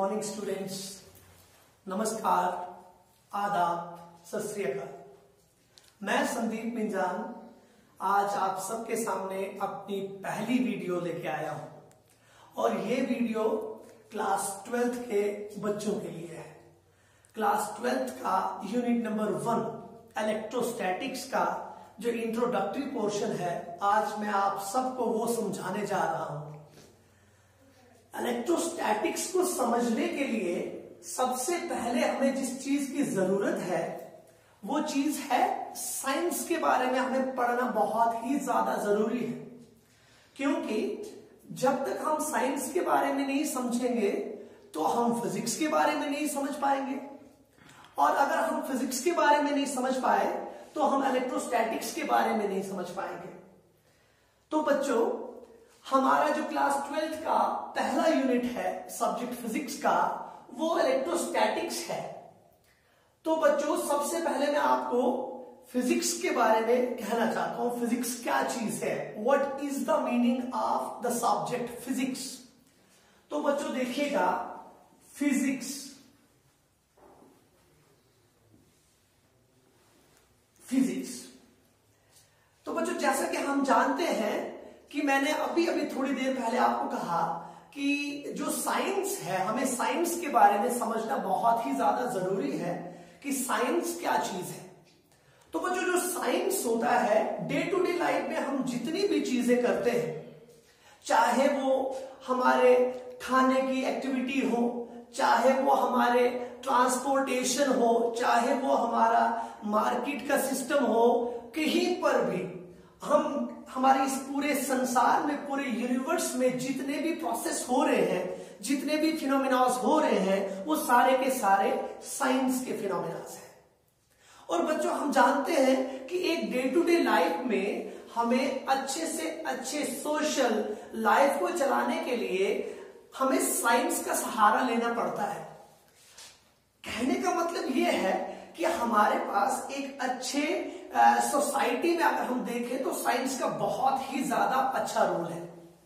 Morning students, नमस्कार, आदाब, सत श्री अकाल। मैं संदीप मिंजान आज आप सबके सामने अपनी पहली वीडियो लेके आया हूं और ये वीडियो क्लास 12th के बच्चों के लिए है। क्लास 12th का यूनिट नंबर 1 इलेक्ट्रोस्टैटिक्स का जो इंट्रोडक्टरी पोर्शन है, आज मैं आप सबको वो समझाने जा रहा हूं। इलेक्ट्रोस्टैटिक्स को समझने के लिए सबसे पहले हमें जिस चीज की जरूरत है वो चीज है साइंस के बारे में हमें पढ़ना बहुत ही ज्यादा जरूरी है, क्योंकि जब तक हम साइंस के बारे में नहीं समझेंगे तो हम फिजिक्स के बारे में नहीं समझ पाएंगे, और अगर हम फिजिक्स के बारे में नहीं समझ पाए तो हम इलेक्ट्रोस्टैटिक्स के बारे में नहीं समझ पाएंगे। तो बच्चों, हमारा जो क्लास 12th का पहला यूनिट है सब्जेक्ट फिजिक्स का, वो इलेक्ट्रोस्टैटिक्स है। तो बच्चों, सबसे पहले मैं आपको फिजिक्स के बारे में कहना चाहता हूं। फिजिक्स क्या चीज है, what is the meaning of the subject physics. तो बच्चों देखिएगा, फिजिक्स तो बच्चों, जैसा कि हम जानते हैं कि मैंने अभी थोड़ी देर पहले आपको कहा कि जो साइंस है, हमें साइंस के बारे में समझना बहुत ही ज्यादा जरूरी है कि साइंस क्या चीज है। तो बच्चों, जो साइंस होता है, डे टू डे लाइफ में हम जितनी भी चीजें करते हैं, चाहे वो हमारे खाने की एक्टिविटी हो, चाहे वो हमारे ट्रांसपोर्टेशन हो, चाहे वो हमारा मार्केट का सिस्टम हो, कहीं पर भी हमारे इस पूरे संसार में, पूरे यूनिवर्स में जितने भी प्रोसेस हो रहे हैं, जितने भी फिनोमिनास हो रहे हैं, वो सारे के सारे साइंस के फिनोमिनास हैं। और बच्चों, हम जानते हैं कि एक डे टू डे लाइफ में हमें अच्छे से अच्छे सोशल लाइफ को चलाने के लिए हमें साइंस का सहारा लेना पड़ता है। कहने का मतलब यह है कि हमारे पास एक अच्छे सोसाइटी में अगर हम देखें तो साइंस का बहुत ही ज्यादा अच्छा रोल है।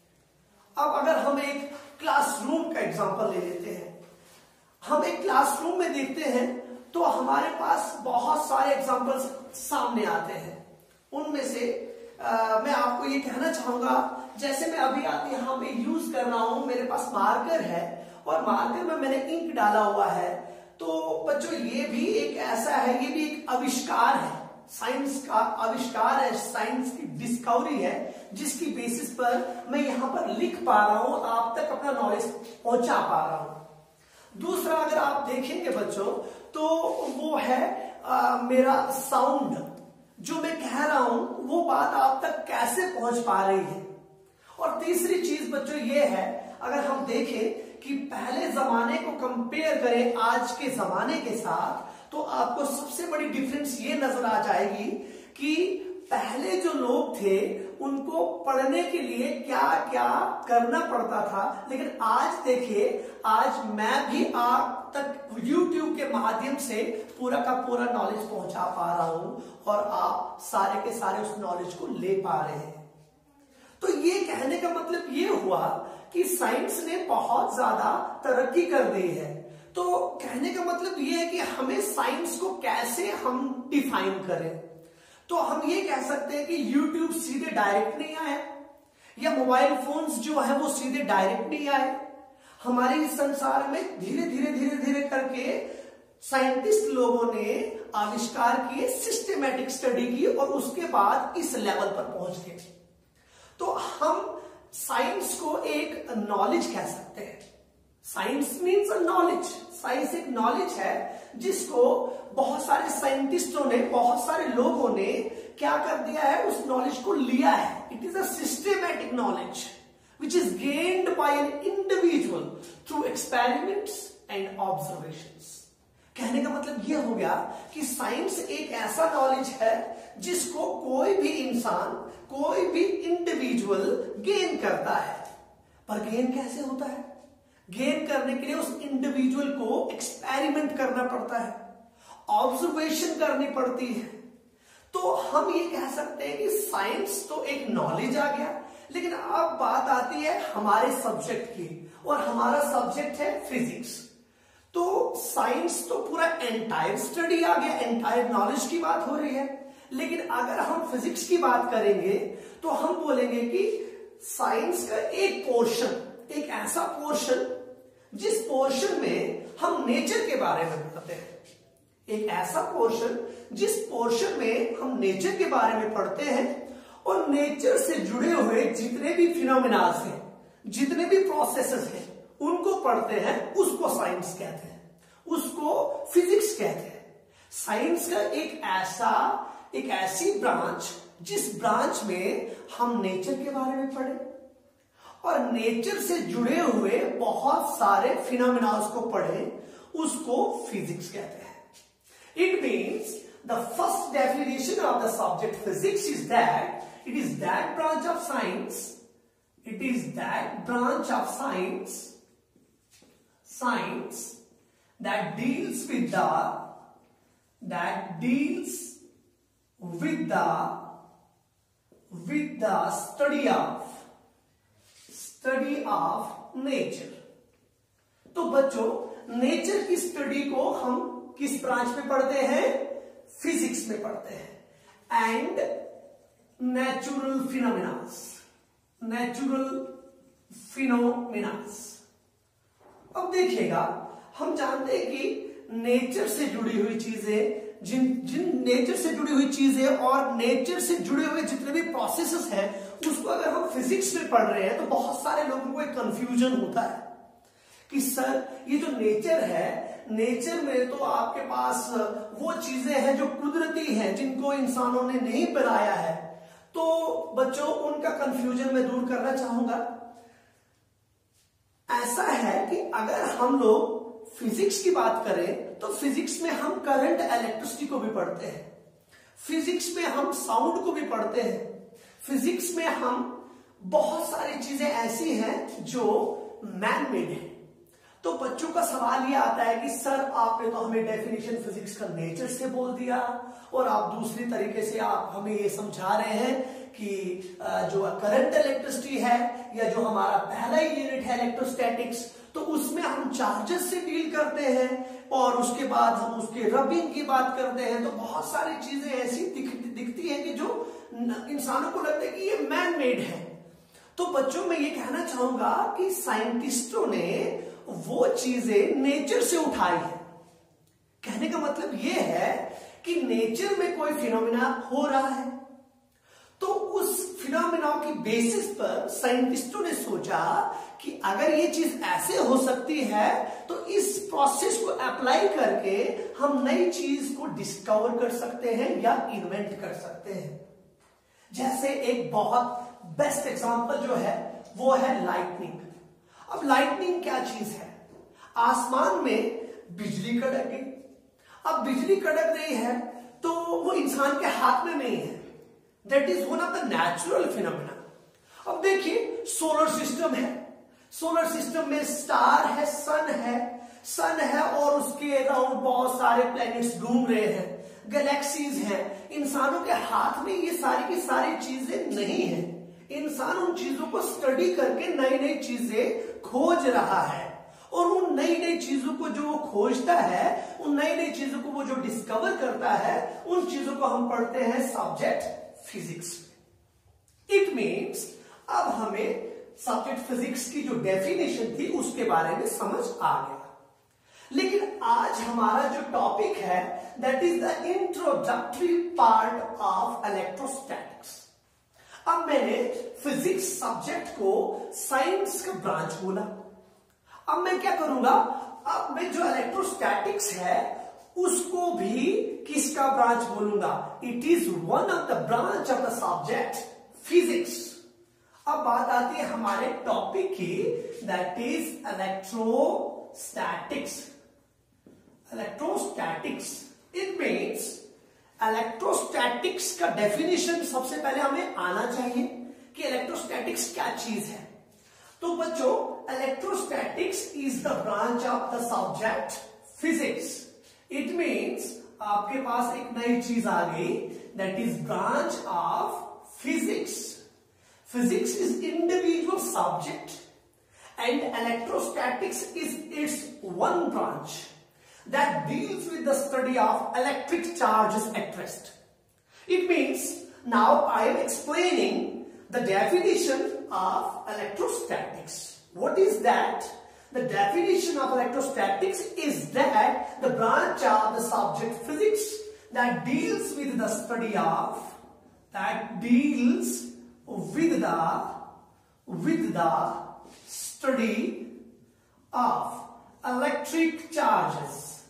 अब अगर हम एक क्लासरूम का एग्जांपल ले लेते हैं, हम एक क्लासरूम में देखते हैं तो हमारे पास बहुत सारे एग्जांपल्स सामने आते हैं। उनमें से मैं आपको ये कहना चाहूंगा, जैसे मैं अभी यहाँ पे यूज कर रहा हूं, मेरे पास मार्कर है और मार्कर में मैंने इंक डाला हुआ है। तो बच्चों, ये भी एक ऐसा है, ये भी एक आविष्कार है, साइंस का आविष्कार है, साइंस की डिस्कवरी है, जिसकी बेसिस पर मैं यहां पर लिख पा रहा हूं, आप तक अपना नॉलेज पहुंचा पा रहा हूं। दूसरा, अगर आप देखेंगे बच्चों, तो वो है मेरा साउंड, जो मैं कह रहा हूं वो बात आप तक कैसे पहुंच पा रही है। और तीसरी चीज बच्चों ये है, अगर हम देखें कि पहले जमाने को कंपेयर करें आज के जमाने के साथ, तो आपको सबसे बड़ी डिफरेंस ये नजर आ जाएगी कि पहले जो लोग थे उनको पढ़ने के लिए क्या क्या करना पड़ता था, लेकिन आज देखिए, आज मैं भी आप तक YouTube के माध्यम से पूरा का पूरा नॉलेज पहुंचा पा रहा हूं और आप सारे के सारे उस नॉलेज को ले पा रहे हैं। तो ये कहने का मतलब ये हुआ कि साइंस ने बहुत ज्यादा तरक्की कर दी है। तो कहने का मतलब ये है कि हमें साइंस को कैसे हम डिफाइन करें। तो हम ये कह सकते हैं कि YouTube सीधे डायरेक्ट नहीं आया, या मोबाइल फोन्स जो है वो सीधे डायरेक्ट नहीं आए। हमारे इस संसार में धीरे धीरे करके साइंटिस्ट लोगों ने आविष्कार किए, सिस्टेमेटिक स्टडी की और उसके बाद इस लेवल पर पहुंच गए। तो हम साइंस को एक नॉलेज कह सकते हैं। Science means knowledge. साइंस एक नॉलेज है जिसको बहुत सारे साइंटिस्टों ने, बहुत सारे लोगों ने क्या कर दिया है, उस नॉलेज को लिया है। It is a systematic knowledge which is gained by an individual through experiments and observations. कहने का मतलब यह हो गया कि साइंस एक ऐसा नॉलेज है जिसको कोई भी इंसान, कोई भी इंडिविजुअल गेन करता है। पर गेन कैसे होता है? गेन करने के लिए उस इंडिविजुअल को एक्सपेरिमेंट करना पड़ता है, ऑब्जर्वेशन करनी पड़ती है। तो हम ये कह सकते हैं कि साइंस तो एक नॉलेज आ गया, लेकिन अब बात आती है हमारे सब्जेक्ट की, और हमारा सब्जेक्ट है फिजिक्स। तो साइंस तो पूरा एंटायर स्टडी आ गया, एंटायर नॉलेज की बात हो रही है। लेकिन अगर हम फिजिक्स की बात करेंगे तो हम बोलेंगे कि साइंस का एक पोर्शन, एक ऐसा पोर्शन जिस पोर्शन में हम नेचर के बारे में पढ़ते हैं, एक ऐसा पोर्शन जिस पोर्शन में हम नेचर के बारे में पढ़ते हैं और नेचर से जुड़े हुए जितने भी फिनोमिनास हैं, जितने भी प्रोसेसेस हैं, उनको पढ़ते हैं, उसको साइंस कहते हैं, उसको फिजिक्स कहते हैं। साइंस का एक ऐसी ब्रांच जिस ब्रांच में हम नेचर के बारे में पढ़े और नेचर से जुड़े हुए बहुत सारे फिनोमिनास को पढ़े, उसको फिजिक्स कहते हैं। It means the first definition of the subject physics is that it is that branch of science, it is that branch of science that deals with the study of nature। तो बच्चों, nature की study को हम किस branch में पढ़ते हैं? Physics में पढ़ते हैं। And natural phenomenas. अब देखिएगा, हम जानते हैं कि नेचर से जुड़ी हुई चीजें, जिन नेचर से जुड़ी हुई चीजें और नेचर से जुड़े हुए जितने भी प्रोसेसेस हैं, उसको अगर हम फिजिक्स में पढ़ रहे हैं तो बहुत सारे लोगों को एक कंफ्यूजन होता है कि सर ये जो नेचर है, नेचर में तो आपके पास वो चीजें हैं जो कुदरती हैं, जिनको इंसानों ने नहीं बनाया है। तो बच्चों, उनका कंफ्यूजन मैं दूर करना चाहूंगा। ऐसा है कि अगर हम लोग फिजिक्स की बात करें तो फिजिक्स में हम करंट इलेक्ट्रिसिटी को भी पढ़ते हैं, फिजिक्स में हम साउंड को भी पढ़ते हैं, फिजिक्स में हम बहुत सारी चीजें ऐसी हैं जो मैन मेड है। तो बच्चों का सवाल ये आता है कि सर आपने तो हमें डेफिनेशन फिजिक्स का नेचर से बोल दिया और आप दूसरी तरीके से आप हमें ये समझा रहे हैं कि जो करंट इलेक्ट्रिसिटी है या जो हमारा पहला ही यूनिट है इलेक्ट्रोस्टैटिक्स, तो उसमें हम चार्जेस से डील करते हैं और उसके बाद हम उसके रबिंग की बात करते हैं। तो बहुत सारी चीजें ऐसी दिखती हैं कि जो इंसानों को लगता है कि ये मैन मेड है। तो बच्चों, मैं ये कहना चाहूंगा कि साइंटिस्टों ने वो चीजें नेचर से उठाई है। कहने का मतलब ये है कि नेचर में कोई फिनोमिना हो रहा है, तो उस फिनोमिना की बेसिस पर साइंटिस्टों ने सोचा कि अगर ये चीज ऐसे हो सकती है तो इस प्रोसेस को अप्लाई करके हम नई चीज को डिस्कवर कर सकते हैं या इन्वेंट कर सकते हैं। जैसे एक बहुत बेस्ट एग्जांपल जो है वो है लाइटनिंग। अब लाइटनिंग क्या चीज है? आसमान में बिजली कड़क गई। अब बिजली कड़क रही है तो वो इंसान के हाथ में नहीं है, that is one of the natural phenomena. अब देखिए, सोलर सिस्टम है, सोलर सिस्टम में स्टार है, सन है और उसके अराउंड बहुत सारे प्लैनेट्स घूम रहे हैं, गैलेक्सीज हैं। इंसानों के हाथ में ये सारी की सारी चीजें नहीं है। इंसान उन चीजों को स्टडी करके नई नई चीजें खोज रहा है और उन नई नई चीजों को जो वो खोजता है, उन नई नई चीजों को वो जो डिस्कवर करता है, उन चीजों को हम पढ़ते हैं सब्जेक्ट फिजिक्स। इट मीन्स अब हमें सब्जेक्ट फिजिक्स की जो डेफिनेशन थी उसके बारे में समझ आ गया। लेकिन आज हमारा जो टॉपिक है that is the introductory part of electrostatics. अब मैंने फिजिक्स सब्जेक्ट को साइंस का ब्रांच बोला। अब मैं क्या करूंगा, अब मैं जो इलेक्ट्रोस्टैटिक्स है उसको भी किसका ब्रांच बोलूंगा? It is one of the branch of the subject physics. अब बात आती है हमारे टॉपिक की, that is electrostatics. Electrostatics it means electrostatics का डेफिनेशन सबसे पहले हमें आना चाहिए कि इलेक्ट्रोस्टैटिक्स क्या चीज है। तो बच्चों, electrostatics is the branch of the subject physics. It means आपके पास एक नई चीज आ गई, that is branch of physics. Physics is individual subject and electrostatics is its one branch that deals with the study of electric charges at rest. It means now I am explaining the definition of electrostatics. What is that? The definition of electrostatics is that the branch of the subject physics that deals with the study of, study of electric charges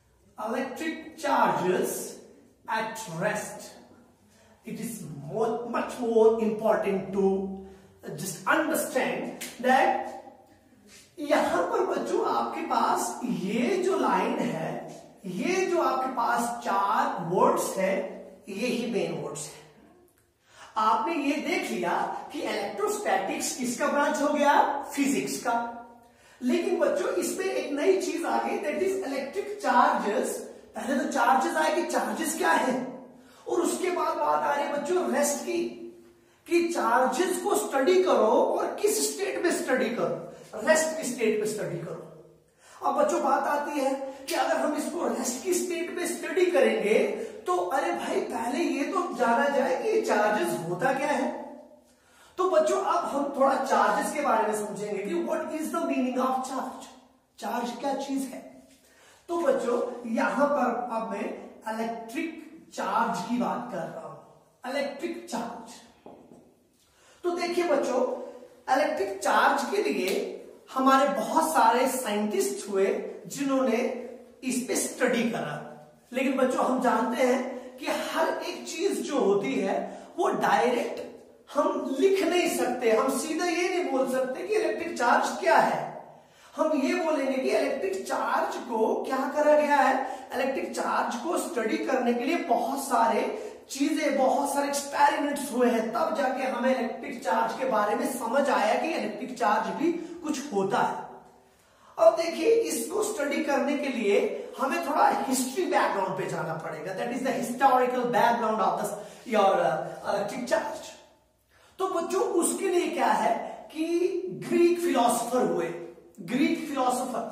at rest. It is much more important to just understand that यहां पर बच्चों आपके पास ये जो line है, ये जो आपके पास चार वर्ड्स है, ये ही मेन वर्ड्स है। आपने ये देख लिया कि इलेक्ट्रोस्टैटिक्स किसका ब्रांच हो गया? फिजिक्स का। लेकिन बच्चों इसमें एक नई चीज आ गई, दैट इज इलेक्ट्रिक चार्जेस। पहले तो चार्जेस आए कि चार्जेस क्या है, और उसके बाद बात आ रही है बच्चों रेस्ट की, कि चार्जेस को स्टडी करो और किस स्टेट में स्टडी करो, रेस्ट की स्टेट में स्टडी करो। अब बच्चों बात आती है कि अगर हम इसको रेस्ट की स्टेट में स्टडी करेंगे तो अरे भाई पहले ये तो जाना जाए कि चार्जेस होता क्या है। तो बच्चों अब हम थोड़ा चार्जेस के बारे में समझेंगे कि what is the meaning of charge, charge क्या चीज है। तो बच्चों यहां पर अब मैं इलेक्ट्रिक चार्ज की बात कर रहा हूं, इलेक्ट्रिक चार्ज। तो देखिए बच्चों, इलेक्ट्रिक चार्ज के लिए हमारे बहुत सारे साइंटिस्ट हुए जिन्होंने इस पे स्टडी करा। लेकिन बच्चों हम जानते हैं कि हर एक चीज जो होती है वो डायरेक्ट हम लिख नहीं सकते, हम सीधा ये नहीं बोल सकते कि इलेक्ट्रिक चार्ज क्या है। हम ये बोलेंगे कि इलेक्ट्रिक चार्ज को क्या करा गया है, इलेक्ट्रिक चार्ज को स्टडी करने के लिए बहुत सारे चीजें, बहुत सारे एक्सपेरिमेंट्स हुए हैं, तब जाके हमें इलेक्ट्रिक चार्ज के बारे में समझ आया कि इलेक्ट्रिक चार्ज भी कुछ होता है। अब देखिए इसको स्टडी करने के लिए हमें थोड़ा हिस्ट्री बैकग्राउंड पे जाना पड़ेगा, that is the historical background of your electric charge. तो बच्चों उसके लिए क्या है कि ग्रीक फिलोसोफर हुए, ग्रीक फिलोसोफर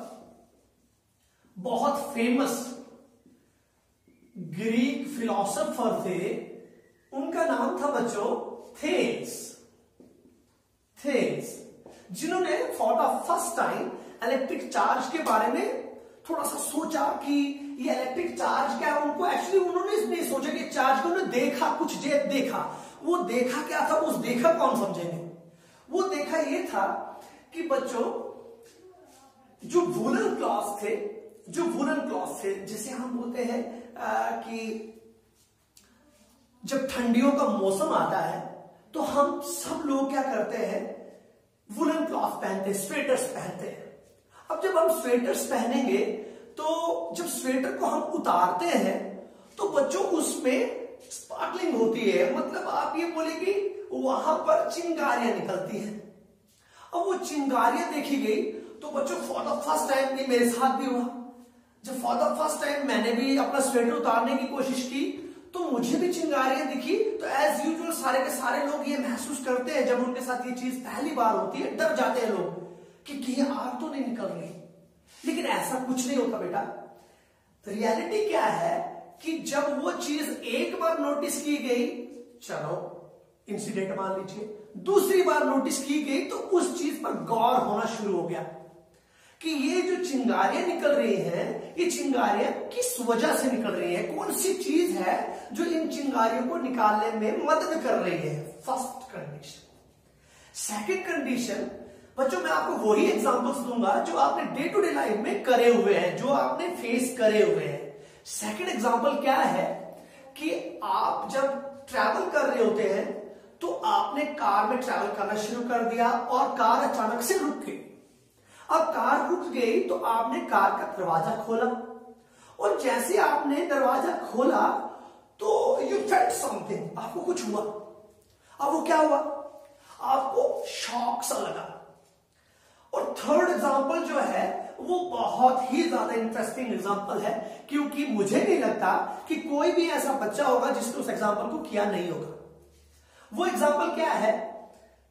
बहुत फेमस ग्रीक फिलोसोफर थे, उनका नाम था बच्चों थेल्स, जिन्होंने for the first time electric charge के बारे में थोड़ा सा सोचा कि ये इलेक्ट्रिक चार्ज क्या है। उनको एक्चुअली उन्होंने नहीं सोचा कि चार्ज को उन्होंने देखा, कुछ देखा। वो देखा क्या था, वो देखा कौन समझेंगे, वो देखा ये था कि बच्चों जो वूलन क्लॉथ थे, जैसे हम बोलते हैं कि जब ठंडियों का मौसम आता है तो हम सब लोग क्या करते हैं, वूलन क्लॉथ पहनते हैं, स्वेटर्स पहनते हैं। अब जब हम स्वेटर्स पहनेंगे तो जब स्वेटर को हम उतारते हैं तो बच्चों उसमें स्पार्कलिंग होती है, मतलब आप ये बोले कि वहां पर चिंगारियां निकलती हैं। अब वो चिंगारियां देखी गई तो बच्चों फॉर द फर्स्ट टाइम, ये मेरे साथ भी हुआ, जब फॉर द फर्स्ट टाइम मैंने भी अपना स्वेटर उतारने की कोशिश की तो मुझे भी चिंगारियां दिखी। तो एज यूजुअल सारे के सारे लोग ये महसूस करते हैं जब उनके साथ ये चीज पहली बार होती है, डर जाते हैं लोग कि कहीं आग तो नहीं निकल रही। लेकिन ऐसा कुछ नहीं होता बेटा। रियलिटी क्या है कि जब वो चीज एक बार नोटिस की गई, चलो इंसिडेंट मान लीजिए, दूसरी बार नोटिस की गई तो उस चीज पर गौर होना शुरू हो गया कि ये जो चिंगारियां निकल रही हैं, ये चिंगारियां किस वजह से निकल रही हैं, कौन सी चीज है जो इन चिंगारियों को निकालने में मदद कर रही है। First condition. सेकंड कंडीशन बच्चों मैं आपको वही एग्जांपल्स दूंगा जो आपने डे टू डे लाइफ में करे हुए हैं, जो आपने फेस करे हुए हैं। सेकंड एग्जांपल क्या है कि आप जब ट्रैवल कर रहे होते हैं तो आपने कार में ट्रैवल करना शुरू कर दिया और कार अचानक से रुक गई। अब कार रुक गई तो आपने कार का दरवाजा खोला और जैसे आपने दरवाजा खोला तो यू फेल्ट समथिंग, आपको कुछ हुआ। अब वो क्या हुआ, आपको शॉक सा लगा। और थर्ड एग्जांपल जो है वो बहुत ही ज्यादा इंटरेस्टिंग एग्जांपल है, क्योंकि मुझे नहीं लगता कि कोई भी ऐसा बच्चा होगा जिसने उस एग्जांपल को किया नहीं होगा। वो एग्जांपल क्या है,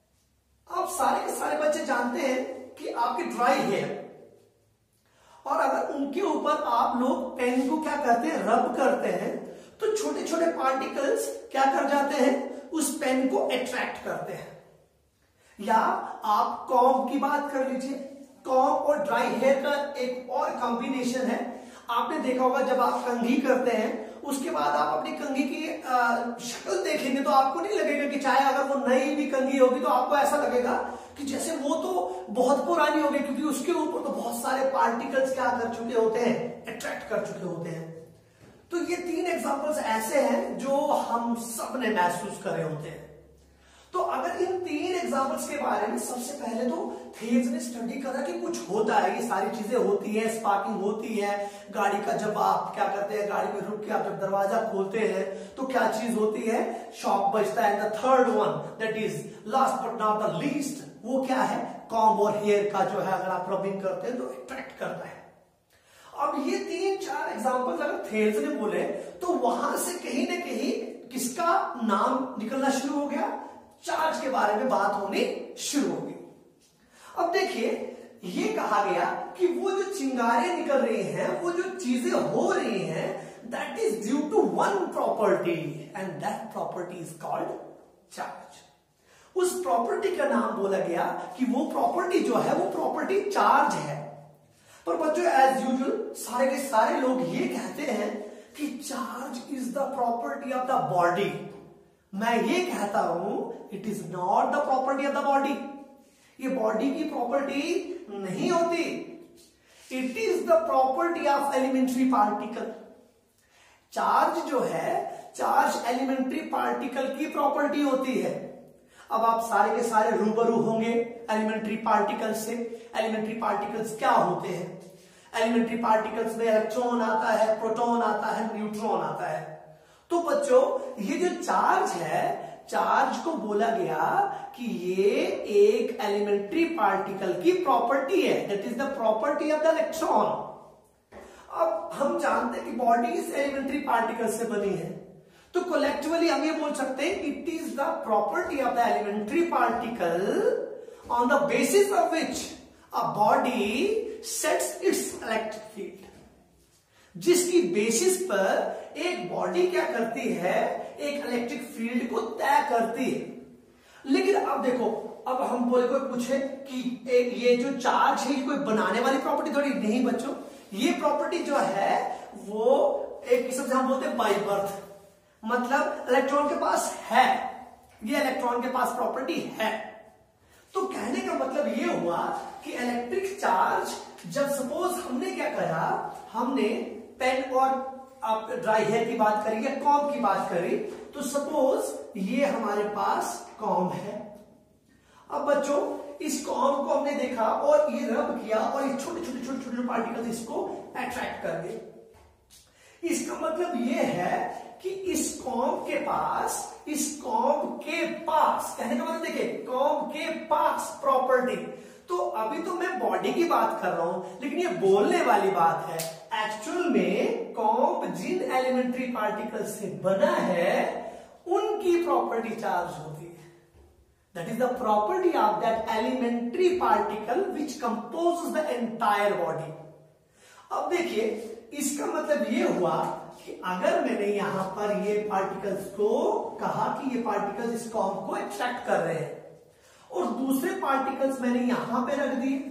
आप सारे के सारे बच्चे जानते हैं कि आपके ड्राई हेयर, और उनके ऊपर आप लोग पेन को क्या करते हैं, रब करते हैं, तो छोटे छोटे पार्टिकल्स क्या कर जाते हैं, उस पेन को अट्रैक्ट करते हैं। या आप कॉम्ब की बात कर लीजिए, कॉम्ब और ड्राई हेयर का एक और कॉम्बिनेशन है। आपने देखा होगा जब आप कंघी करते हैं उसके बाद आप अपनी कंघी की शक्ल देखेंगे तो आपको नहीं लगेगा कि चाहे अगर वो नई भी कंघी होगी तो आपको ऐसा लगेगा कि जैसे वो तो बहुत पुरानी हो गई, क्योंकि उसके ऊपर तो बहुत सारे पार्टिकल्स क्या कर चुके होते हैं, अट्रैक्ट कर चुके होते हैं। तो ये 3 एग्जांपल्स ऐसे हैं जो हम सब ने महसूस करे होते हैं। तो अगर इन 3 एग्जांपल्स के बारे में सबसे पहले तो थेल्स ने स्टडी करा कि कुछ होता है, ये सारी चीजें होती है, स्पार्किंग होती है, गाड़ी का जब आप क्या करते हैं, गाड़ी में रुक के आप जब दरवाजा खोलते हैं तो क्या चीज होती है, शॉक बजता है। The third one that is last but not the least, वो क्या है, कॉम्ब और हेयर का जो है अगर आप रबिंग करते हैं तो अट्रैक्ट करता है। अब ये 3-4 एग्जांपल्स अगर थेल्स ने बोले तो वहां से कहीं ना कहीं किसका नाम निकलना शुरू हो गया, चार्ज के बारे में बात होनी शुरू होगी। अब देखिए ये कहा गया कि वो जो चिंगारे निकल रही हैं, वो जो चीजें हो रही हैं, that is due to one property and that property is called charge. उस प्रॉपर्टी का नाम बोला गया कि वो प्रॉपर्टी जो है वो प्रॉपर्टी चार्ज है। पर बच्चों एज यूजुअल सारे के सारे लोग ये कहते हैं कि charge is the property of the body. मैं ये कहता हूं it is not the property of the body, ये बॉडी की प्रॉपर्टी नहीं होती, it is the property of elementary particle. Charge जो है, चार्ज एलिमेंट्री पार्टिकल की प्रॉपर्टी होती है। अब आप सारे के सारे रूबरू होंगे एलिमेंट्री पार्टिकल्स से। एलिमेंट्री पार्टिकल्स क्या होते हैं, एलिमेंट्री पार्टिकल्स में इलेक्ट्रॉन आता है, प्रोटॉन आता है, न्यूट्रॉन आता है। तो बच्चों ये जो चार्ज है, चार्ज को बोला गया कि ये एक एलिमेंट्री पार्टिकल की प्रॉपर्टी है, that is the property of the electron. अब हम जानते हैं कि बॉडी इस एलिमेंट्री पार्टिकल से बनी है, तो कलेक्टिवली हम ये बोल सकते हैं it is the property of the elementary particle on the basis of which a body sets its electric field, जिसकी बेसिस पर एक बॉडी क्या करती है, एक इलेक्ट्रिक फील्ड को तय करती है। लेकिन अब देखो, अब हम बोले कोई पूछे कि ये जो चार्ज है ये कोई बनाने वाली प्रॉपर्टी थोड़ी नहीं बच्चों, ये प्रॉपर्टी जो है वो एक किस्म से हम बोलते हैं बाय बर्थ, मतलब इलेक्ट्रॉन के पास है, ये इलेक्ट्रॉन के पास प्रॉपर्टी है। तो कहने का मतलब ये हुआ कि इलेक्ट्रिक चार्ज जब सपोज हमने क्या करा, हमने पेन और आप ड्राई हेयर की बात करी या कॉम्ब की बात करी, तो सपोज ये हमारे पास कॉम्ब है। अब बच्चों इस कॉम्ब को हमने देखा और ये रब किया और ये छोटे छोटे छोटे छोटे पार्टिकल्स इसको अट्रैक्ट कर गए। इसका मतलब ये है कि इस कॉम्ब के पास, इस कॉम्ब के पास, कहने का मतलब देखिए कॉम्ब के पास प्रॉपर्टी। तो अभी तो मैं बॉडी की बात कर रहा हूं, लेकिन ये बोलने वाली बात है। एक्चुअल में कॉम्ब जिन एलिमेंट्री पार्टिकल से बना है उनकी प्रॉपर्टी चार्ज होती है, that is the property of that elementary particle which composes the entire body. अब देखिए इसका मतलब ये हुआ कि अगर मैंने यहां पर ये पार्टिकल्स को कहा कि ये पार्टिकल्स इस कॉम्ब को अट्रैक्ट कर रहे हैं और दूसरे पार्टिकल्स मैंने यहां पे रख दिए,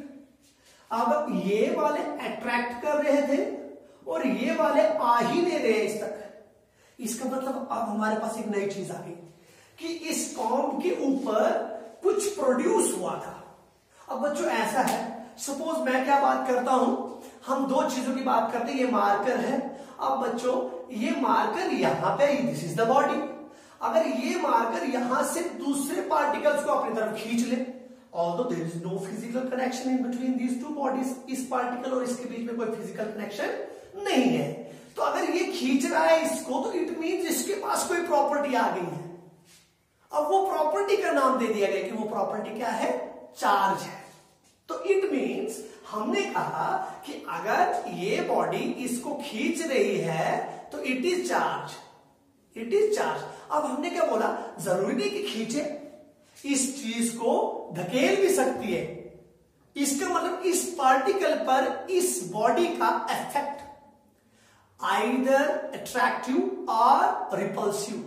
अब ये वाले अट्रैक्ट कर रहे थे और ये वाले आ ही नहीं रहे इस तक। इसका मतलब अब हमारे पास एक नई चीज आ गई कि इस कॉम्ब के ऊपर कुछ प्रोड्यूस हुआ था। अब बच्चों ऐसा है, सपोज मैं क्या बात करता हूं, हम दो चीजों की बात करते हैं, ये मार्कर है। अब बच्चों ये मार्कर यहां पे, दिस इज द बॉडी, अगर ये मार्कर यहां से दूसरे पार्टिकल्स को अपनी तरफ खींच ले, although there is no physical connection in between these two bodies, इस पार्टिकल और इसके बीच में कोई फिजिकल कनेक्शन नहीं है, तो अगर ये खींच रहा है इसको तो इट मीन्स इसके पास कोई प्रॉपर्टी आ गई है। अब वो प्रॉपर्टी का नाम दे दिया गया कि वो प्रॉपर्टी क्या है, चार्ज है। तो इट मीन्स हमने कहा कि अगर ये बॉडी इसको खींच रही है तो it is charge, it is charge. अब हमने क्या बोला, जरूरी नहीं कि खींचे, इस चीज को धकेल भी सकती है, इसका मतलब इस पार्टिकल पर इस बॉडी का इफेक्ट आइदर अट्रैक्टिव और रिपल्सिव।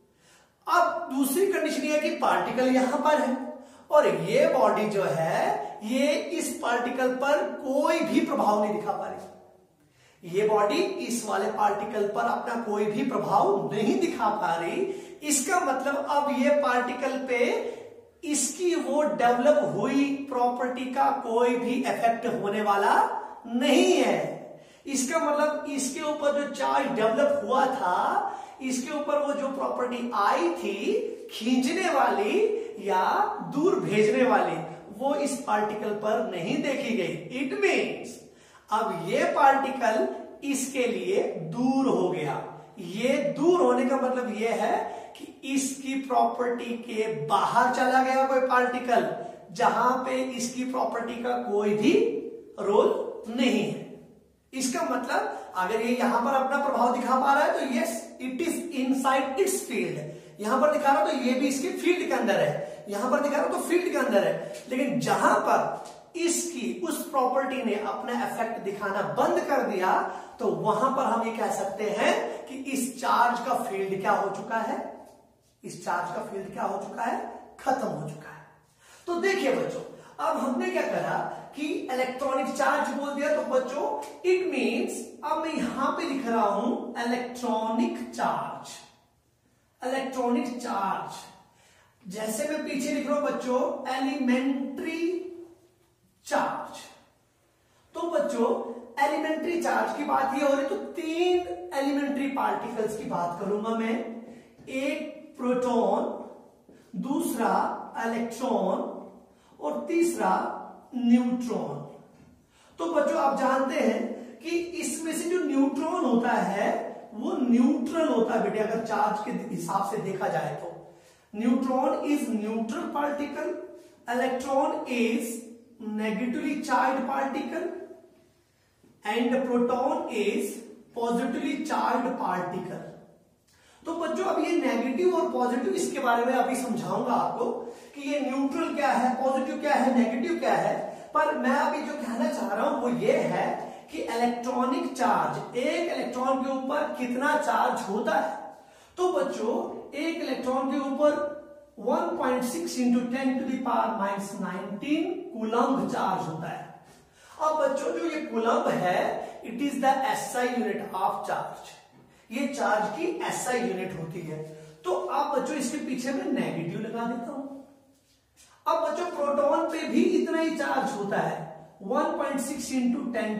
अब दूसरी कंडीशन यह है कि पार्टिकल यहां पर है और ये बॉडी जो है ये इस पार्टिकल पर कोई भी प्रभाव नहीं दिखा पा रही। ये बॉडी इस वाले पार्टिकल पर अपना कोई भी प्रभाव नहीं दिखा पा रही। इसका मतलब अब ये पार्टिकल पे इसकी वो डेवलप हुई प्रॉपर्टी का कोई भी इफेक्ट होने वाला नहीं है। इसका मतलब इसके ऊपर जो चार्ज डेवलप हुआ था, इसके ऊपर वो जो प्रॉपर्टी आई थी खींचने वाली या दूर भेजने वाली, वो इस पार्टिकल पर नहीं देखी गई। इट मीन्स अब ये पार्टिकल इसके लिए दूर हो गया। ये दूर होने का मतलब ये है कि इसकी प्रॉपर्टी के बाहर चला गया कोई पार्टिकल, जहां पे इसकी प्रॉपर्टी का कोई भी रोल नहीं है। इसका मतलब अगर ये यहां पर अपना प्रभाव दिखा पा रहा है तो yes it is inside its field. यहां पर दिखा रहा तो ये भी इसके फील्ड के अंदर है, यहां पर दिखा रहा तो फील्ड के अंदर है। लेकिन जहां पर इसकी उस प्रॉपर्टी ने अपना इफेक्ट दिखाना बंद कर दिया तो वहां पर हम ये कह सकते हैं कि इस चार्ज का फील्ड क्या हो चुका है, इस चार्ज का फील्ड क्या हो चुका है, खत्म हो चुका है। तो देखिए बच्चों, अब हमने क्या करा कि इलेक्ट्रॉनिक चार्ज बोल दिया, तो बच्चों इट मींस अब मैं यहां पे लिख रहा हूं इलेक्ट्रॉनिक चार्ज। इलेक्ट्रॉनिक चार्ज जैसे मैं पीछे लिख रहा हूं बच्चों एलिमेंट्री चार्ज। तो बच्चों एलिमेंट्री चार्ज की बात ये हो रही, तो 3 एलिमेंट्री पार्टिकल्स की बात करूंगा मैं। एक प्रोटॉन, दूसरा इलेक्ट्रॉन और तीसरा न्यूट्रॉन। तो बच्चों आप जानते हैं कि इसमें से जो न्यूट्रॉन होता है वो न्यूट्रल होता है बेटे, अगर चार्ज के हिसाब से देखा जाए तो। Neutron is neutral particle, electron is negatively charge particle and proton is positively charge particle. तो बच्चों अब ये नेगेटिव और पॉजिटिव इसके बारे में अभी समझाऊंगा आपको कि ये न्यूट्रल क्या है, पॉजिटिव क्या है, नेगेटिव क्या है। पर मैं अभी जो कहना चाह रहा हूं वो ये है कि इलेक्ट्रॉनिक चार्ज, एक इलेक्ट्रॉन के ऊपर कितना चार्ज होता है। तो बच्चों एक इलेक्ट्रॉन के ऊपर 1.6 इंटू 10⁻⁻19 कूलम्ब चार्ज होता है। अब बच्चों जो ये कूलम्ब है it is the SI unit of charge, ये चार्ज की एसआई यूनिट होती है। तो अब बच्चों इसके पीछे मैं नेगेटिव लगा देता हूं। अब बच्चों प्रोटॉन पे भी इतना ही चार्ज होता है 1.6 into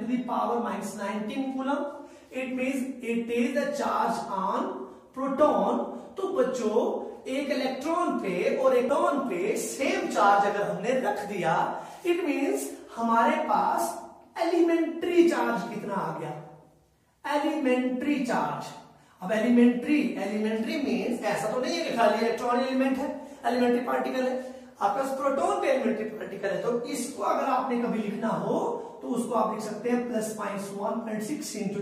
10⁻⁻19 coulomb. It means it is the charge on proton. तो बच्चों एक इलेक्ट्रॉन पे और इलेक्ट्रॉन पे सेम चार्ज अगर हमने रख दिया इट मींस हमारे पास एलिमेंट्री चार्ज कितना आ गया, एलिमेंट्री चार्ज। अब एलिमेंट्री मींस ऐसा तो नहीं है कि खाली इलेक्ट्रॉन एलिमेंट है, एलिमेंट्री पार्टिकल है। आपके पास प्रोटॉन पे एलिमेंट्री पार्टिकल है, तो इसको अगर आपने कभी लिखना हो तो उसको आप लिख सकते हैं +-1.6 इंटू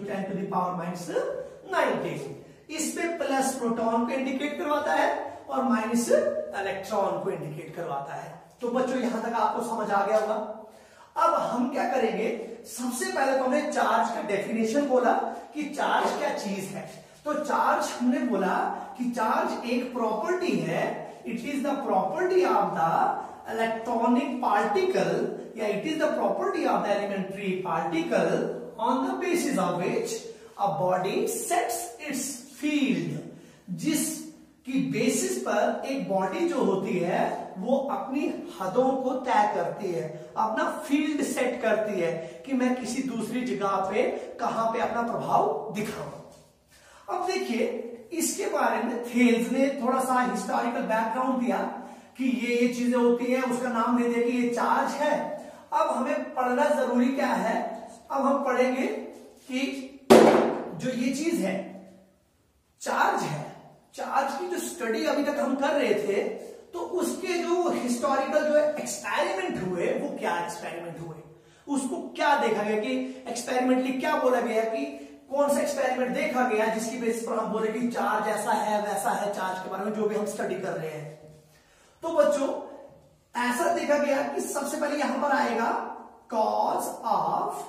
10⁻⁻19। इस पे प्लस प्रोटॉन को इंडिकेट करवाता है और माइनस इलेक्ट्रॉन को इंडिकेट करवाता है। तो बच्चों यहां तक आपको समझ आ गया होगा। अब हम क्या करेंगे, सबसे पहले तो हमने चार्ज का डेफिनेशन बोला कि चार्ज क्या चीज है। तो चार्ज हमने बोला कि चार्ज एक प्रॉपर्टी है, it is the property of the electronic particle या it is the property of the elementary particle on the basis of which a body sets its field. जिसकी बेसिस पर एक बॉडी जो होती है वो अपनी हदों को तय करती है, अपना फील्ड सेट करती है कि मैं किसी दूसरी जगह पे कहां पे अपना प्रभाव दिखाऊं। अब देखिए इसके बारे में थेल्स ने थोड़ा सा हिस्टोरिकल बैकग्राउंड दिया कि ये चीजें होती हैं, उसका नाम दे दिया कि ये चार्ज है। अब हमें पढ़ना जरूरी क्या है, अब हम पढ़ेंगे कि जो ये चीज है चार्ज है, चार्ज की जो स्टडी अभी तक हम कर रहे थे तो उसके जो हिस्टोरिकल जो एक्सपेरिमेंट हुए वो क्या एक्सपेरिमेंट हुए, उसको क्या देखा गया कि एक्सपेरिमेंटली क्या बोला गया कि कौन सा एक्सपेरिमेंट देखा गया जिसकी बेसिस पर हम बोले कि चार्ज ऐसा है वैसा है, चार्ज के बारे में जो भी हम स्टडी कर रहे हैं। तो बच्चों ऐसा देखा गया कि सबसे पहले यहां पर आएगा cause of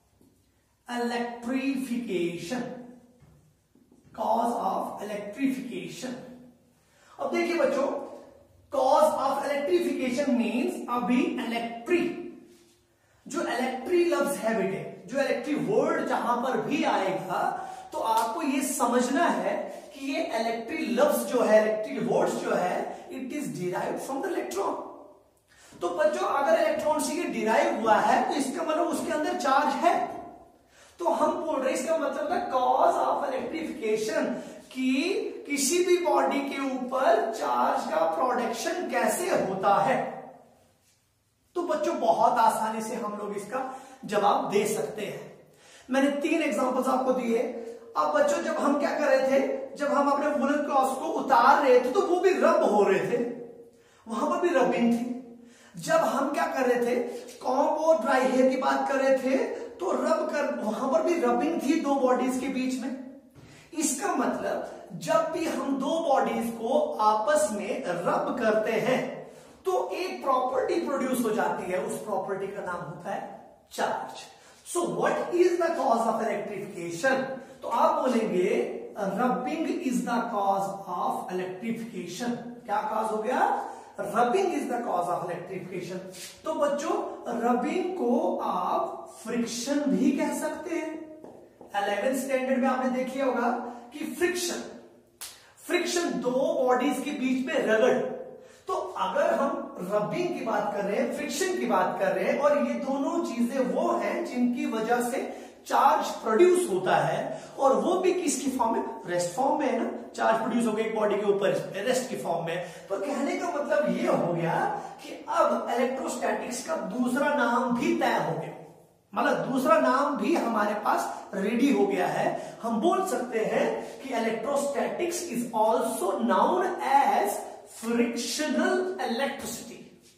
electrification, cause of electrification. अब देखिए बच्चों, कॉज ऑफ इलेक्ट्रिफिकेशन मींस अभी इलेक्ट्री, जो इलेक्ट्री लफ्ज है बेटे, जो इलेक्ट्री वर्ड जहां पर भी आएगा तो आपको ये समझना है कि ये इलेक्ट्री लफ्ज जो है, इलेक्ट्री वर्ड्स जो है, it is derived from the electron. तो बच्चों अगर इलेक्ट्रॉन से ये डिराइव हुआ है तो इसका मतलब उसके अंदर चार्ज है। तो हम बोल रहे हैं इसका मतलब है कॉज ऑफ इलेक्ट्रिफिकेशन, कि किसी भी बॉडी के ऊपर चार्ज का प्रोडक्शन कैसे होता है। तो बच्चों बहुत आसानी से हम लोग इसका जवाब दे सकते हैं। मैंने 3 एग्जांपल्स आपको दिए। अब बच्चों जब हम क्या कर रहे थे, जब हम अपने वुलन क्लॉथ्स को उतार रहे थे तो वो भी रब हो रहे थे, वहां पर भी रबिंग थी। जब हम क्या कर रहे थे, कॉम्ब और ड्राई हेयर की बात कर रहे थे तो वहां पर भी रबिंग थी 2 बॉडीज के बीच में। इसका मतलब जब भी हम 2 बॉडीज को आपस में रब करते हैं तो एक प्रॉपर्टी प्रोड्यूस हो जाती है, उस प्रॉपर्टी का नाम होता है charge. So what is the cause of electrification? तो आप बोलेंगे rubbing is the cause of electrification. क्या कॉज हो गया? Rubbing is the cause of electrification. तो बच्चों रबिंग को आप फ्रिक्शन भी कह सकते हैं। 11th स्टैंडर्ड में आपने देख लिया होगा कि फ्रिक्शन 2 बॉडीज के बीच में रगड़। तो अगर हम रबिंग की बात कर रहे हैं, फ्रिक्शन की बात कर रहे हैं, और ये दोनों चीजें वो हैं जिनकी वजह से चार्ज प्रोड्यूस होता है, और वो भी किसकी फॉर्म में? रेस्ट फॉर्म में है ना। चार्ज प्रोड्यूस हो गया एक बॉडी के ऊपर रेस्ट की फॉर्म में। तो कहने का मतलब ये हो गया कि अब इलेक्ट्रोस्टैटिक्स का दूसरा नाम भी तय हो गया, मतलब दूसरा नाम भी हमारे पास रेडी हो गया है। हम बोल सकते हैं कि electrostatics is also known as frictional electricity.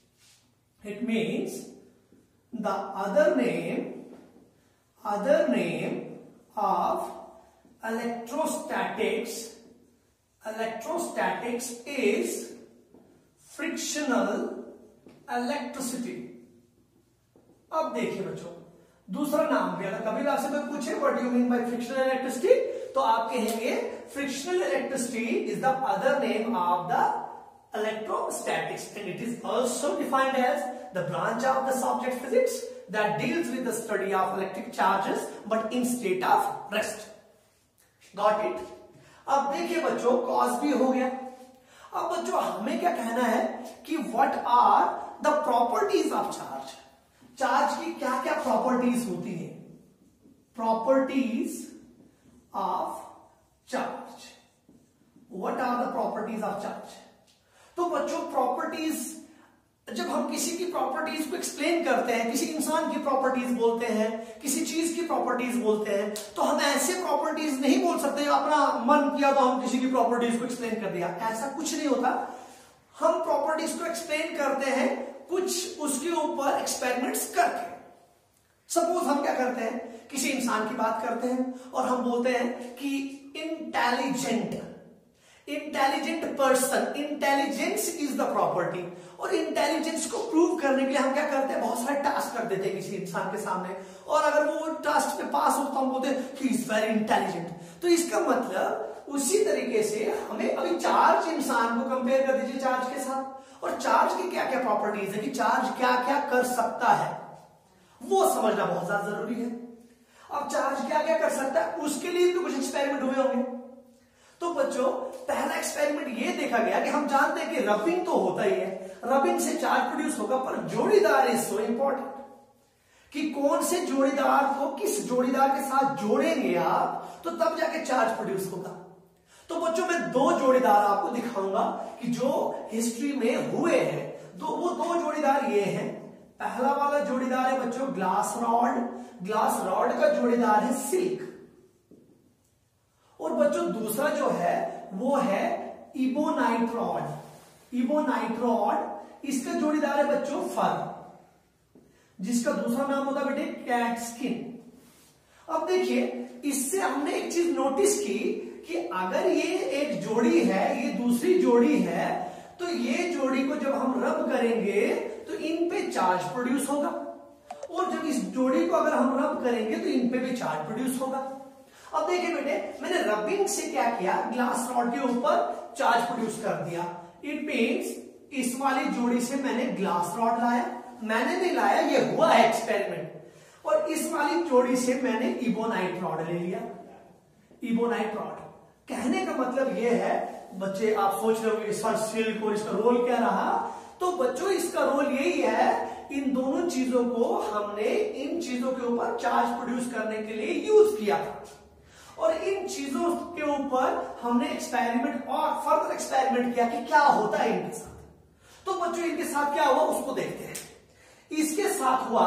It means the other name of electrostatics is frictional electricity. अब देखिए बच्चों, दूसरा नाम भी, अगर कभी आपसे कोई पूछे what do you mean by frictional electricity, तो आप कहेंगे frictional electricity is the other name of the electrostatics, and it is also defined as the branch of the subject physics that deals with the study of electric charges but in state of rest. Got it? अब देखिए बच्चों, cause भी हो गया। अब बच्चों हमें क्या कहना है कि what are the properties of charge? Charge की क्या क्या प्रॉपर्टीज होती हैं? Properties of charge. What are the properties of charge? तो बच्चों प्रॉपर्टीज, जब हम किसी की प्रॉपर्टीज को एक्सप्लेन करते हैं, किसी इंसान की प्रॉपर्टीज बोलते हैं, किसी चीज की प्रॉपर्टीज बोलते हैं, तो हम ऐसे प्रॉपर्टीज नहीं बोल सकते अपना मन किया तो हम किसी की प्रॉपर्टीज को एक्सप्लेन कर दिया। ऐसा कुछ नहीं होता। हम प्रॉपर्टीज को एक्सप्लेन करते हैं कुछ उसके ऊपर एक्सपेरिमेंट्स करके। सपोज हम क्या करते हैं, किसी इंसान की बात करते हैं और हम बोलते हैं कि intelligent person, intelligence is the property. और इंटेलिजेंस को प्रूव करने के लिए हम क्या करते हैं, बहुत सारे टास्क कर देते हैं किसी इंसान के सामने, और अगर वो टास्क पे पास हो तो हम बोलते हैं कि इज वेरी इंटेलिजेंट। तो इसका मतलब उसी तरीके से हमें अभी चार्ज इंसान को कंपेयर कर दीजिए चार्ज के साथ, और चार्ज की क्या क्या प्रॉपर्टीज है कि चार्ज क्या क्या कर सकता है वो समझना बहुत ज्यादा जरूरी है। अब चार्ज क्या क्या कर सकता है उसके लिए भी कुछ एक्सपेरिमेंट हुए होंगे। तो बच्चों पहला एक्सपेरिमेंट ये देखा गया कि हम जानते हैं कि रबिंग तो होता ही है, रबिंग से चार्ज प्रोड्यूस होगा, पर जोड़ीदार इज सो इंपॉर्टेंट कि कौन से जोड़ीदार को किस जोड़ीदार के साथ जोड़ेंगे आप तो तब जाके चार्ज प्रोड्यूस होगा। तो बच्चों मैं 2 जोड़ीदार आपको दिखाऊंगा कि जो हिस्ट्री में हुए हैं। वो 2 जोड़ीदार ये हैं। पहला वाला जोड़ीदार है बच्चों ग्लास रॉड का जोड़ीदार है सिल्क, और बच्चों दूसरा जो है वो है इबोनाइट रॉड, इसका जोड़ीदार है बच्चों फर, जिसका दूसरा नाम होता है बेटे कैट स्किन। अब देखिए इससे हमने एक चीज नोटिस की कि अगर ये एक जोड़ी है, ये दूसरी जोड़ी है, तो ये जोड़ी को जब हम रब करेंगे तो इन पे चार्ज प्रोड्यूस होगा, और जब इस जोड़ी को अगर हम रब करेंगे तो इन पे भी चार्ज प्रोड्यूस होगा। अब देखिए बेटे, मैंने रबिंग से क्या किया, ग्लास रॉड के ऊपर चार्ज प्रोड्यूस कर दिया। इट मीन्स इस वाली जोड़ी से मैंने ग्लास रॉड लाया, मैंने नहीं लाया, ये हुआ है एक्सपेरिमेंट। और इस वाली जोड़ी से मैंने इबोनाइट रॉड ले लिया। इबोनाइट रॉड कहने का मतलब ये है बच्चे, आप सोच रहे हो इसका सिल्क और इसका रोल क्या रहा, तो बच्चों इसका रोल यही है, इन दोनों चीजों को हमने इन चीजों के ऊपर चार्ज प्रोड्यूस करने के लिए यूज किया था, और इन चीजों के ऊपर हमने एक्सपेरिमेंट और फर्दर एक्सपेरिमेंट किया कि क्या होता है इनके साथ। तो बच्चों इनके साथ क्या हुआ उसको देखते हैं। इसके साथ हुआ,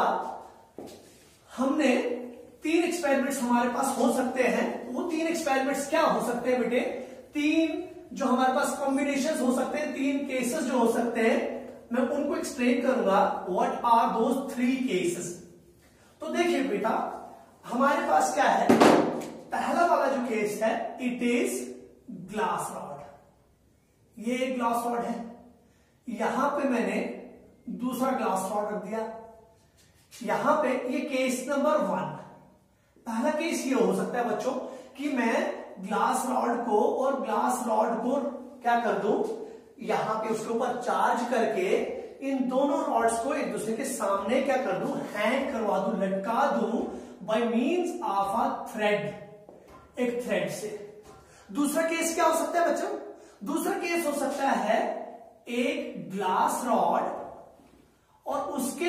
हमने 3 एक्सपेरिमेंट्स हमारे पास हो सकते हैं। वो 3 एक्सपेरिमेंट्स क्या हो सकते हैं बेटे, 3 जो हमारे पास कॉम्बिनेशंस हो सकते हैं, 3 केसेस जो हो सकते हैं, मैं उनको एक्सप्लेन करूंगा। What are those 3 cases. तो देखिए बेटा, हमारे पास क्या है, पहला वाला जो केस है, इट इज ग्लास रॉड। ये एक ग्लास रॉड है, यहां पे मैंने दूसरा ग्लास रॉड रख दिया, यहां पे ये केस नंबर 1। पहला केस ये हो सकता है बच्चों कि मैं ग्लास रॉड को और ग्लास रॉड को क्या कर दूं, यहां पे उसके ऊपर चार्ज करके इन दोनों रॉड्स को एक दूसरे के सामने क्या कर दूं, हैंग करवा दूं, लटका दूं by means of a thread, एक थ्रेड से। दूसरा केस क्या हो सकता है बच्चों, दूसरा केस हो सकता है एक ग्लास रॉड और उसके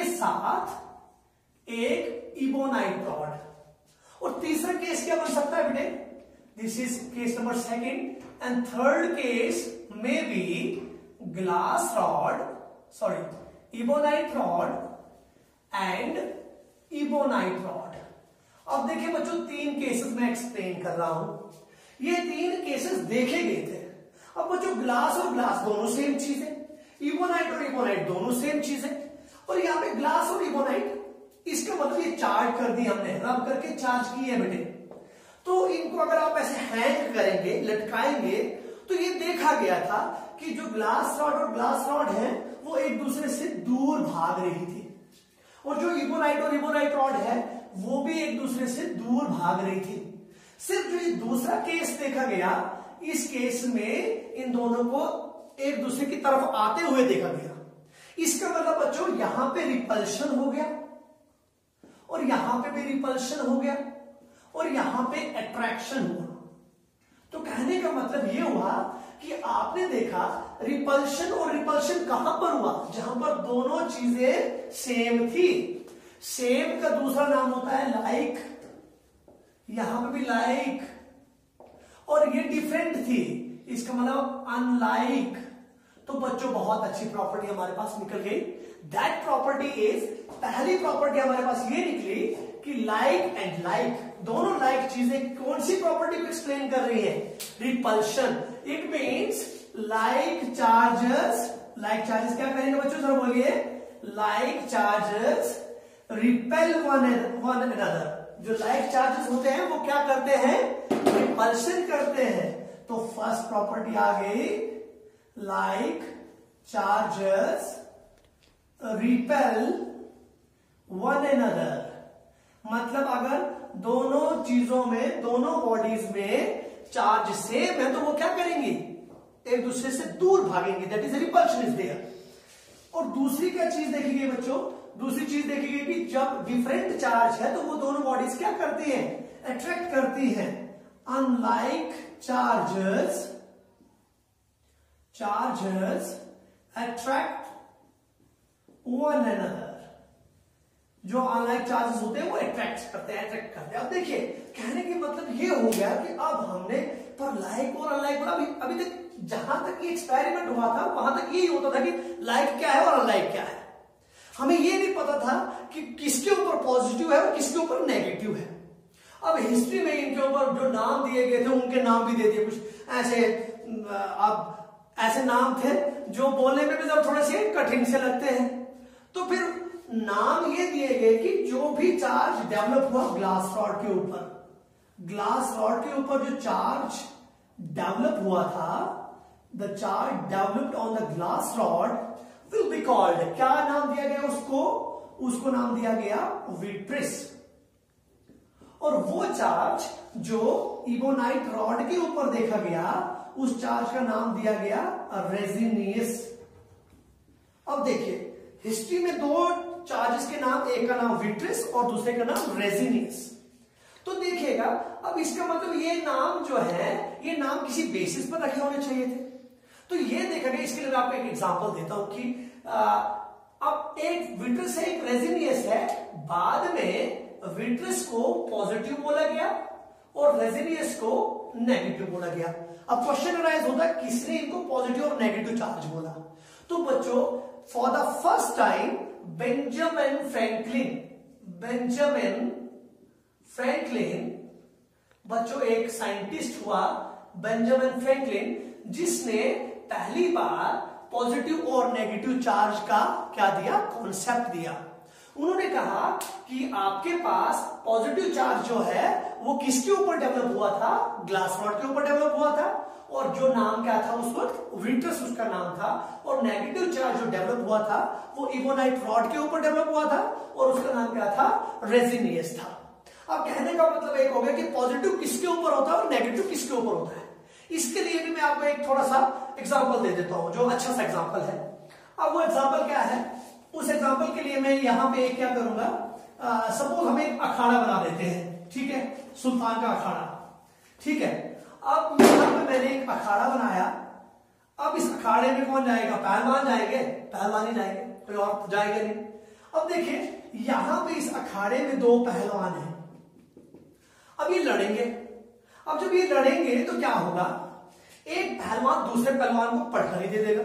साथ एक इबोनाइट रॉड। और तीसरा केस क्या बन सकता है बेटे, this is case number 2 and third case may be glass rod, sorry ebonite rod and ebonite rod. अब देखिए बच्चों, 3 केसेस मैं एक्सप्लेन कर रहा हूं। ये 3 केसेस देखे गए थे। अब बच्चों, ग्लास और ग्लास दोनों सेम चीज है, इबोनाइट और इबोनाइट दोनों सेम चीज है, और यहां पे ग्लास और इबोनाइट, इसका मतलब ये चार्ज कर दी हमने, रब करके चार्ज की है बेटे। तो इनको अगर आप ऐसे हैंग करेंगे, लटकाएंगे, तो ये देखा गया था कि जो ग्लास रॉड और ग्लास रॉड है वो एक दूसरे से दूर भाग रही थी, और जो इबोनाइट और इबोनाइट रॉड है वो भी एक दूसरे से दूर भाग रही थी। सिर्फ जो ये दूसरा केस देखा गया, इस केस में इन दोनों को एक दूसरे की तरफ आते हुए देखा गया। इसका मतलब बच्चों, यहां पे रिपल्शन हो गया और यहां पे भी रिपल्शन हो गया और यहां पे अट्रैक्शन हुआ। तो कहने का मतलब यह हुआ कि आपने देखा रिपल्शन, और रिपल्शन कहां पर हुआ, जहां पर दोनों चीजें सेम थी। सेम का दूसरा नाम होता है लाइक, यहां पे भी लाइक, और ये डिफरेंट थी, इसका मतलब अनलाइक। तो बच्चों, बहुत अच्छी प्रॉपर्टी हमारे पास निकल गई। दैट प्रॉपर्टी इज, पहली प्रॉपर्टी हमारे पास ये निकली कि लाइक एंड लाइक, दोनों लाइक चीजें कौन सी प्रॉपर्टी को एक्सप्लेन कर रही है, repulsion. It means like charges, like charges क्या करेंगे बच्चों, जरा बोलिए, like charges repel one another. जो लाइक चार्जेस होते हैं वो क्या करते हैं, रिपल्शन करते हैं। तो फर्स्ट प्रॉपर्टी आ गई, like charges repel one another. मतलब अगर दोनों चीजों में, दोनों बॉडीज में चार्ज सेम है तो वो क्या करेंगे, एक दूसरे से दूर भागेंगे, that is repulsion is there. और दूसरी क्या चीज देखी गई बच्चों, दूसरी चीज देखी गई कि जब डिफरेंट चार्ज है तो वो दोनों बॉडीज क्या करती हैं, अट्रैक्ट करती हैं। Unlike charges attract one another. जो अनलाइक चार्जेस होते हैं वो अट्रैक्ट करते हैं। अब देखिए, कहने के मतलब ये हो गया कि अब हमने पर लाइक और अनलाइक, अभी तक जहां तक ये एक्सपेरिमेंट हुआ था वहां तक यही होता था कि लाइक क्या है और अनलाइक क्या है। हमें ये नहीं पता था कि किसके ऊपर पॉजिटिव है और किसके ऊपर नेगेटिव है। अब हिस्ट्री में इनके ऊपर जो नाम दिए गए थे उनके नाम भी दे दिए, कुछ ऐसे, अब ऐसे नाम थे जो बोलने में भी थोड़े से कठिन से लगते हैं। तो फिर नाम ये दिए गए कि जो भी चार्ज डेवलप हुआ ग्लास रॉड के ऊपर, ग्लास रॉड के ऊपर जो चार्ज डेवलप हुआ था, the charge developed on the glass rod will be called, क्या नाम दिया गया उसको, उसको नाम दिया गया विट्रिस। और वो चार्ज जो इबोनाइट रॉड के ऊपर देखा गया उस चार्ज का नाम दिया गया रेजिनियस। अब देखिए हिस्ट्री में दो चार्जेस के नाम, एक का नाम विट्रिस और दूसरे का नाम रेजिनियस। तो देखिएगा अब इसका मतलब ये नाम जो है ये नाम किसी बेसिस पर रखे होने चाहिए थे। तो ये देखा गया, इसके लिए मैं आपको एक एग्जांपल देता हूं कि अब एक विट्रिस है एक रेजिनियस है, बाद में विट्रिस को पॉजिटिव बोला गया और रेजिनियस को नेगेटिव बोला गया। अब क्वेश्चन अराइज होता है किसने इनको पॉजिटिव और नेगेटिव चार्ज बोला। तो बच्चों for the first time Benjamin Franklin बच्चों एक साइंटिस्ट हुआ बेंजामिन फ्रैंकलिन, जिसने पहली बार पॉजिटिव और नेगेटिव चार्ज का क्या दिया, कॉन्सेप्ट दिया। उन्होंने कहा कि आपके पास पॉजिटिव चार्ज जो है वो किसके ऊपर डेवलप हुआ था, ग्लास रॉड के ऊपर डेवलप हुआ था, और जो नाम क्या था उस वक्त विट्रिस उसका नाम था। और नेगेटिव चार्ज जो डेवलप हुआ था वो इबोनाइट रॉड के ऊपर डेवलप हुआ था और उसका नाम क्या था, रेजिनियस था। अब कहने का मतलब एक हो गया कि पॉजिटिव किसके ऊपर होता है और नेगेटिव किसके ऊपर होता है। इसके लिए भी मैं आपको एक थोड़ा सा एग्जांपल दे देता हूं जो अच्छा सा एग्जांपल है। अब वो एग्जांपल क्या है, उस एग्जांपल के लिए मैं यहां पे क्या करूंगा, सपोज हम एक अखाड़ा बना देते हैं, ठीक है, सुल्तान का अखाड़ा, ठीक है। अब यहां पे मैंने एक अखाड़ा बनाया। अब इस अखाड़े में कौन जाएगा, पहलवान जाएंगे, पहलवान ही जाएंगे, कोई और जाएगा नहीं। अब देखिए यहां पे इस अखाड़े में दो पहलवान हैं, अब ये लड़ेंगे। अब जब ये लड़ेंगे तो क्या होगा, एक पहलवान दूसरे पहलवान को पटखनी ही दे देगा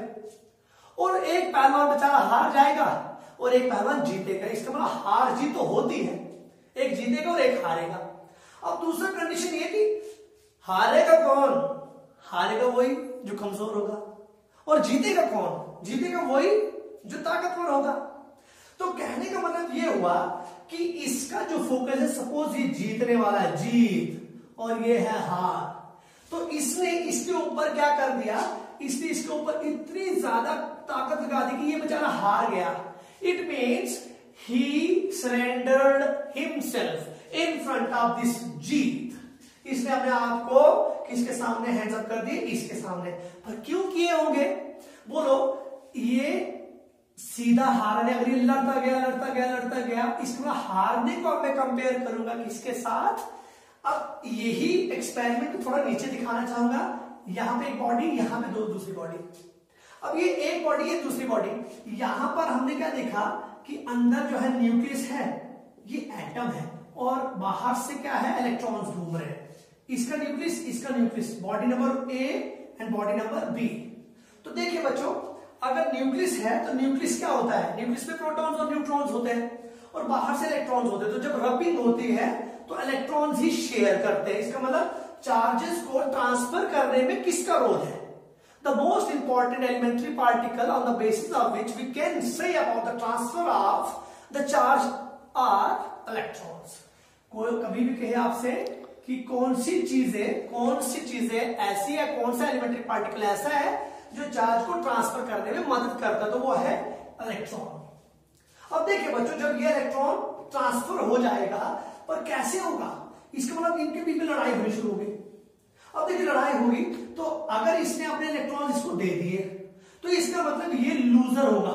और एक पहलवान बेचारा हार जाएगा और एक पहलवान जीतेगा। इसका मतलब हार जीत तो होती है, एक जीतेगा और एक हारेगा। अब दूसरा कंडीशन ये कि हारेगा कौन, हारेगा वही जो कमजोर होगा, और जीतेगा कौन, जीतेगा वही जो ताकतवर होगा। तो कहने का मतलब ये हुआ कि इसका जो फोकस है, सपोज ये जीतने वाला है, जीत, और ये है हार, तो इसने इसके ऊपर क्या कर दिया, इसने इसके ऊपर इतनी ज्यादा ताकत लगा दी कि ये बेचारा हार गया। It means he surrendered himself in front of this जीत। इसने अपने आप को किसके सामने हैंड्स अप कर दिए, इसके सामने। पर क्यों किए होंगे, बोलो, ये सीधा हारने, अगर ये लड़ता गया, इसके बाद हारने को अब मैं कंपेयर करूंगा किसके साथ। अब यही एक्सपेरिमेंट थोड़ा नीचे दिखाना चाहूंगा। यहां पे एक बॉडी, यहां पे दो दूसरी बॉडी। अब ये एक बॉडी है, दूसरी बॉडी। यहां पर हमने क्या देखा कि अंदर जो है न्यूक्लियस है, ये एटम है, और बाहर से क्या है, इलेक्ट्रॉन्स घूम रहे हैं। इसका न्यूक्लियस, इसका nucleus, body number A and body number B. तो देखिए बच्चों, अगर न्यूक्लियस है तो न्यूक्लियस क्या होता है, न्यूक्लियस में प्रोटॉन्स और न्यूट्रॉन्स होते हैं और बाहर से इलेक्ट्रॉन्स होते हैं। तो जब रबिंग होती है तो इलेक्ट्रॉन्स ही शेयर करते हैं। इसका मतलब चार्जेस को ट्रांसफर करने में किसका रोल है, the most important elementary particle on the basis of which we can say about the transfer of the charge are electrons. कोई कभी भी कहे आपसे कि कौन सी चीजें ऐसी है, कौन सा एलिमेंट्री पार्टिकल ऐसा है जो चार्ज को ट्रांसफर करने में मदद करता है, तो वो है इलेक्ट्रॉन। अब देखिए बच्चों, जब ये इलेक्ट्रॉन ट्रांसफर हो जाएगा, पर कैसे होगा, इसका मतलब इनके बीच में लड़ाई होनी शुरू होगी। अब देखिए लड़ाई होगी तो अगर इसने अपने इलेक्ट्रॉन इसको दे दिए तो इसका मतलब ये लूजर होगा,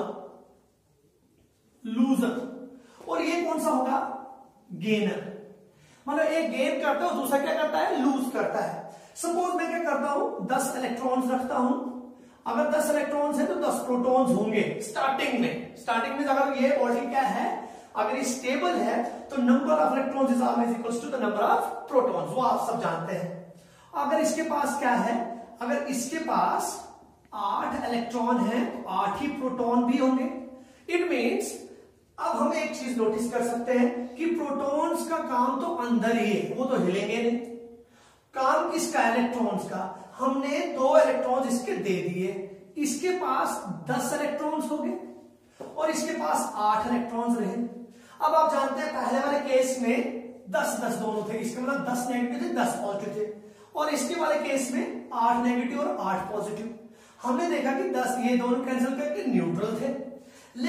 लूजर, और ये कौन सा होगा, गेनर। मतलब एक गेन करता है और दूसरा क्या करता है, लूज करता है। सपोज मैं क्या करता हूं, 10 इलेक्ट्रॉन्स रखता हूं। अगर 10 इलेक्ट्रॉन्स है तो 10 प्रोटॉन्स होंगे स्टार्टिंग में अगर ये बॉडी क्या है, अगर ये स्टेबल है तो number of electrons is always equals to the number of protons, वो आप सब जानते हैं। अगर इसके पास क्या है, अगर इसके पास 8 इलेक्ट्रॉन है, 8 ही प्रोटॉन भी होंगे। इट मीन्स अब हम एक चीज नोटिस कर सकते हैं कि प्रोटॉन्स का काम तो अंदर ही है, वो तो हिलेंगे नहीं। काम किसका, इलेक्ट्रॉन्स का। हमने 2 इलेक्ट्रॉन्स इसके दे दिए, इसके पास 10 इलेक्ट्रॉन्स हो गए और इसके पास 8 इलेक्ट्रॉन्स रहे। अब आप जानते हैं पहले वाले केस में 10-10 दोनों थे, इसका मतलब 10 नेगेटिव थे, 10 पॉजिटिव थे, और इसके वाले केस में 8 नेगेटिव और 8 पॉजिटिव। हमने देखा कि 10 ये दोनों कैंसिल करके न्यूट्रल थे, लेकिन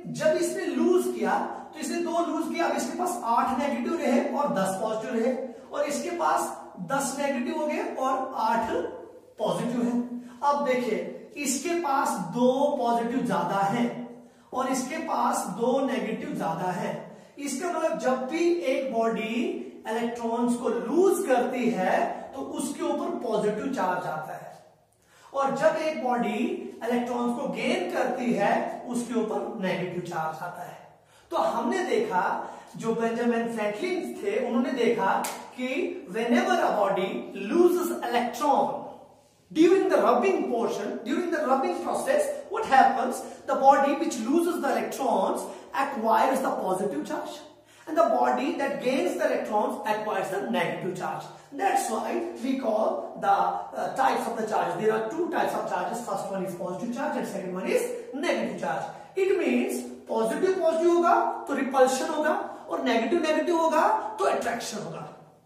जब इसने लूज किया तो इसने 2 लूज किया, अब इसके पास 8 नेगेटिव रहे और 10 पॉजिटिव रहे, और इसके पास 10 नेगेटिव हो गए और 8 पॉजिटिव है। अब देखिए इसके पास 2 पॉजिटिव ज्यादा है और इसके पास 2 नेगेटिव ज्यादा है। इसका मतलब जब भी एक बॉडी इलेक्ट्रॉन्स को लूज करती है तो उसके ऊपर पॉजिटिव चार्ज आता है, और जब एक बॉडी इलेक्ट्रॉन्स को गेन करती है उसके ऊपर नेगेटिव चार्ज आता है। तो हमने देखा, जो बेंजामिन फ्रैंकलिन थे उन्होंने देखा कि whenever a body loses electron during the rubbing portion, during the rubbing process, what happens? The body which loses the electrons acquires the positive charge, and the body that gains the electrons acquires the negative charge. That's why we call the types of the charges. There are 2 types of charges. First one is positive charge and second one is negative charge. It means positive positive होगा तो repulsion होगा, और negative negative होगा तो attraction होगा।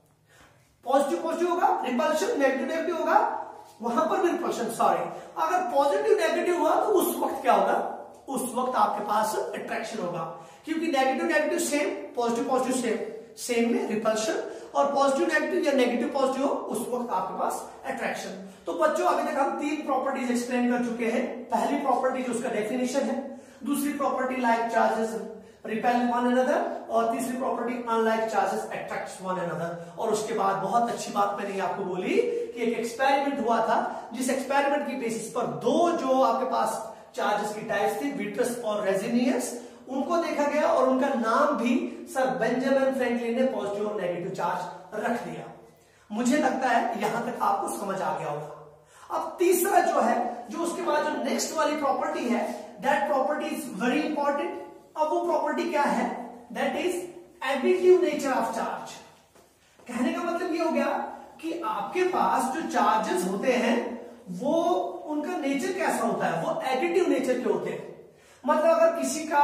Positive positive होगा repulsion, negative negative होगा वहां पर भी रिपल्शन। सॉरी, अगर पॉजिटिव नेगेटिव हुआ तो उस वक्त क्या होगा? उस वक्त आपके पास अट्रैक्शन होगा, क्योंकि negative negative same, positive positive same, same में रिपल्शन, और पॉजिटिव नेगेटिव या नेगेटिव पॉजिटिव हो उस वक्त आपके पास अट्रैक्शन। तो बच्चों अभी तक हम 3 प्रॉपर्टीज एक्सप्लेन कर चुके हैं। पहली प्रॉपर्टी जो उसका डेफिनेशन है, दूसरी property like charges repel one another, और तीसरी property unlike charges attract one another. और उसके बाद बहुत अच्छी बात मैंने आपको बोली कि एक एक्सपेरिमेंट हुआ था, जिस एक्सपेरिमेंट की बेसिस पर 2 जो आपके पास चार्जेस की टाइप्स थी, विट्रस और रेजिनियस, उनको देखा गया और उनका नाम भी सर बेंजामिन फ्रैंकलिन ने पॉजिटिव और नेगेटिव चार्ज रख दिया। मुझे लगता है यहां तक आपको समझ आ गया होगा। अब तीसरा जो है, जो उसके बाद जो नेक्स्ट वाली प्रॉपर्टी है, that property is very important. अब वो प्रॉपर्टी क्या है? That is additive nature of charge. कहने का मतलब ये हो गया कि आपके पास जो चार्जेस होते हैं वो उनका नेचर कैसा होता है? वो एडिटिव नेचर के होते हैं। मतलब अगर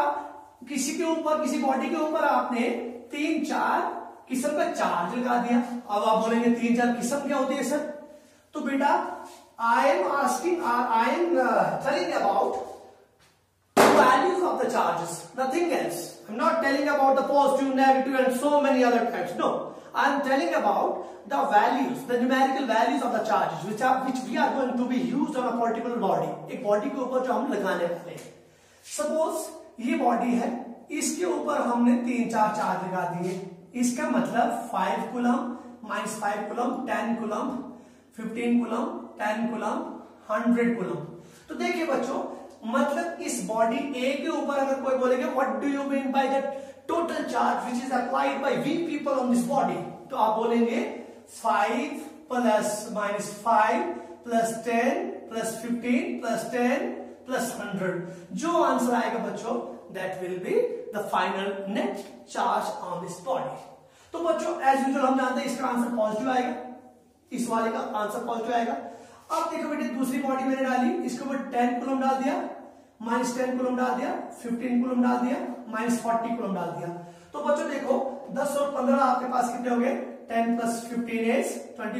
किसी के ऊपर, किसी बॉडी के ऊपर आपने 3-4 किस्म का चार्ज लगा दिया, अब आप बोलेंगे 3-4 किस्म क्या होती है सर? तो बेटा I am telling about values of the charges, nothing else. I'm not telling about the positive, negative and so many other types. No, I'm telling about the values, the numerical values of the charges which we are going to be used on a particular body. एक body के ऊपर जो हम लगाने वाले हैं। Suppose ये body है, इसके ऊपर हमने 3-4 चार्ज लगा दिए। इसका मतलब 5 coulomb, -5 coulomb, 10 coulomb, 15 coulomb, 10 coulomb, 100 coulomb. तो देखिए बच्चों, मतलब इस बॉडी ए के ऊपर अगर कोई बोलेगा what do you mean by the total charge which is applied by we people on this body, तो आप बोलेंगे 5 + -5 + 10 + 15 + 10 + 100। जो आंसर आएगा बच्चों, that will be the final net charge on this body. तो बच्चों एज यूजुअल हम जानते हैं इसका आंसर पॉजिटिव आएगा, इस वाले का आंसर पॉजिटिव आएगा। अब देखो बेटे, दूसरी बॉडी मैंने डाली, इसके ऊपर 10 कूलम डाल दिया, -10 कूलम डाल दिया, 15 कूलम डाल दिया, -40 कूलम डाल दिया। तो बच्चों देखो 10 और 15 आपके पास कितने हो गए? 10 + 15 is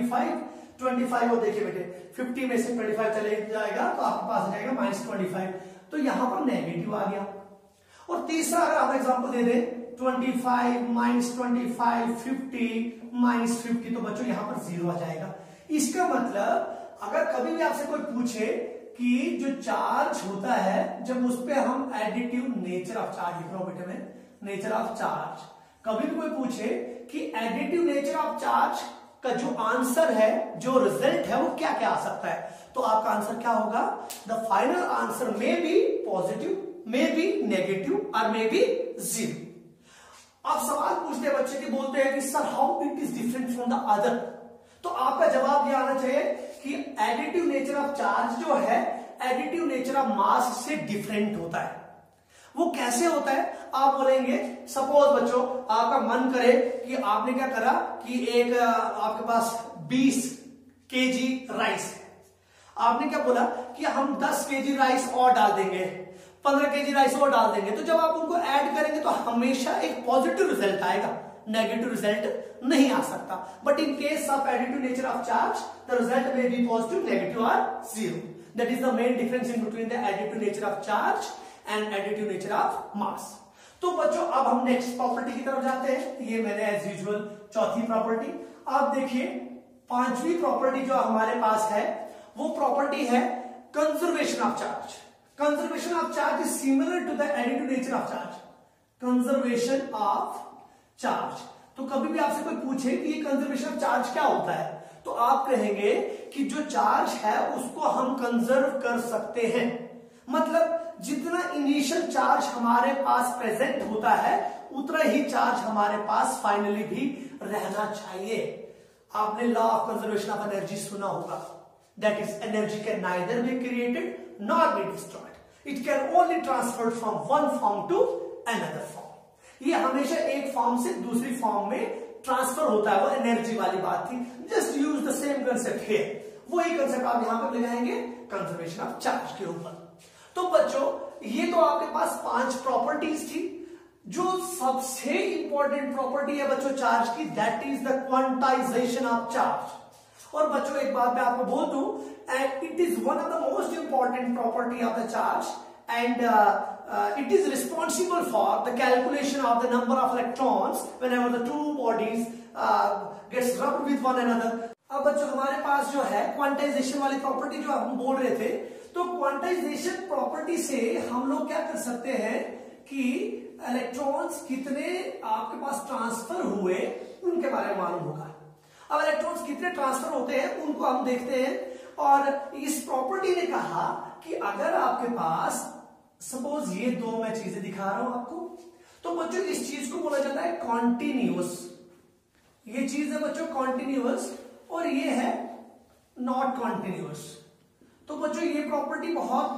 25 को देखिए बेटे, 50 में से 25 चले जाएगा तो आपके पास आ जाएगा -25। तो यहां पर नेगेटिव आ गया। और तीसरा अगर आप एग्जांपल दे दें 25 -25 50 -50, तो बच्चों यहां पर 0 आ जाएगा। इसका मतलब अगर कभी भी आपसे कोई पूछे कि जो चार्ज होता है, जब उस पर हम एडिटिव नेचर ऑफ चार्ज लिख रहा हूं बेटे में, नेचर ऑफ चार्ज, कभी भी कोई पूछे कि एडिटिव नेचर ऑफ चार्ज का जो आंसर है, जो रिजल्ट है, वो क्या क्या आ सकता है, तो आपका आंसर क्या होगा? The final answer may be positive, may be negative और मे बी 0। आप सवाल पूछते हैं बच्चे के, बोलते हैं कि sir how it is different from the other, तो आपका जवाब ये आना चाहिए कि एडिटिव नेचर ऑफ चार्ज जो है एडिटिव नेचर ऑफ मास से डिफरेंट होता है। वो कैसे होता है? आप बोलेंगे सपोज बच्चों आपका मन करे कि आपने क्या करा कि एक आपके पास 20 केजी राइस है, आपने क्या बोला कि हम 10 केजी राइस और डाल देंगे, 15 केजी राइस और डाल देंगे। तो जब आप उनको ऐड करेंगे तो हमेशा एक पॉजिटिव रिजल्ट आएगा, नेगेटिव रिजल्ट नहीं आ सकता। But in case of additive nature of charge the result may be positive, negative और 0। That is the main difference in between the additive nature of charge and additive nature of mass. तो बच्चों अब हम next property की तरफ जाते हैं। ये मैंने एज यूजुअल चौथी प्रॉपर्टी। आप देखिए पांचवी प्रॉपर्टी जो हमारे पास है वो प्रॉपर्टी है conservation of charge. Conservation of charge is similar to the additive nature of charge. Conservation of charge. तो कभी भी आपसे कोई पूछे कि ये कंजर्वेशन ऑफ चार्ज क्या होता है, तो आप कहेंगे कि जो चार्ज है उसको हम कंजर्व कर सकते हैं। मतलब जितना इनिशियल चार्ज हमारे पास प्रेजेंट होता है उतना ही चार्ज हमारे पास फाइनली भी रहना चाहिए। आपने law of conservation of energy सुना होगा, that is energy can neither be created nor be destroyed, it can only transferred from one form to another form. ये हमेशा एक फॉर्म से दूसरी फॉर्म में ट्रांसफर होता है, वो एनर्जी वाली बात थी। Just use the same concept here. वही कंसेप्ट आप यहां पर लगाएंगे कंजर्वेशन ऑफ चार्ज के ऊपर। तो बच्चों ये तो आपके पास 5 प्रॉपर्टीज थी। जो सबसे इंपॉर्टेंट प्रॉपर्टी है बच्चों चार्ज की, that is the quantization of charge. और बच्चों एक बात मैं आपको बोल दूं, and it is one of the most important property of the charge and it is responsible for the calculation of the number of electrons whenever the two bodies gets rubbed with one another। अब बच्चों हमारे पास जो है quantization वाली property जो हम बोल रहे थे, तो क्वांटाइजेशन प्रॉपर्टी से हम लोग क्या कर सकते हैं कि इलेक्ट्रॉन्स कितने आपके पास ट्रांसफर हुए उनके बारे में मालूम होगा। अब इलेक्ट्रॉन्स कितने ट्रांसफर होते हैं उनको हम देखते हैं। और इस प्रॉपर्टी ने कहा कि अगर आपके पास सपोज ये दो मैं चीजें दिखा रहा हूं आपको, तो बच्चों इस चीज को बोला जाता है कॉन्टिन्यूअस। ये चीज है बच्चों कॉन्टिन्यूअस और ये है नॉट कॉन्टिन्यूअस। तो बच्चों ये प्रॉपर्टी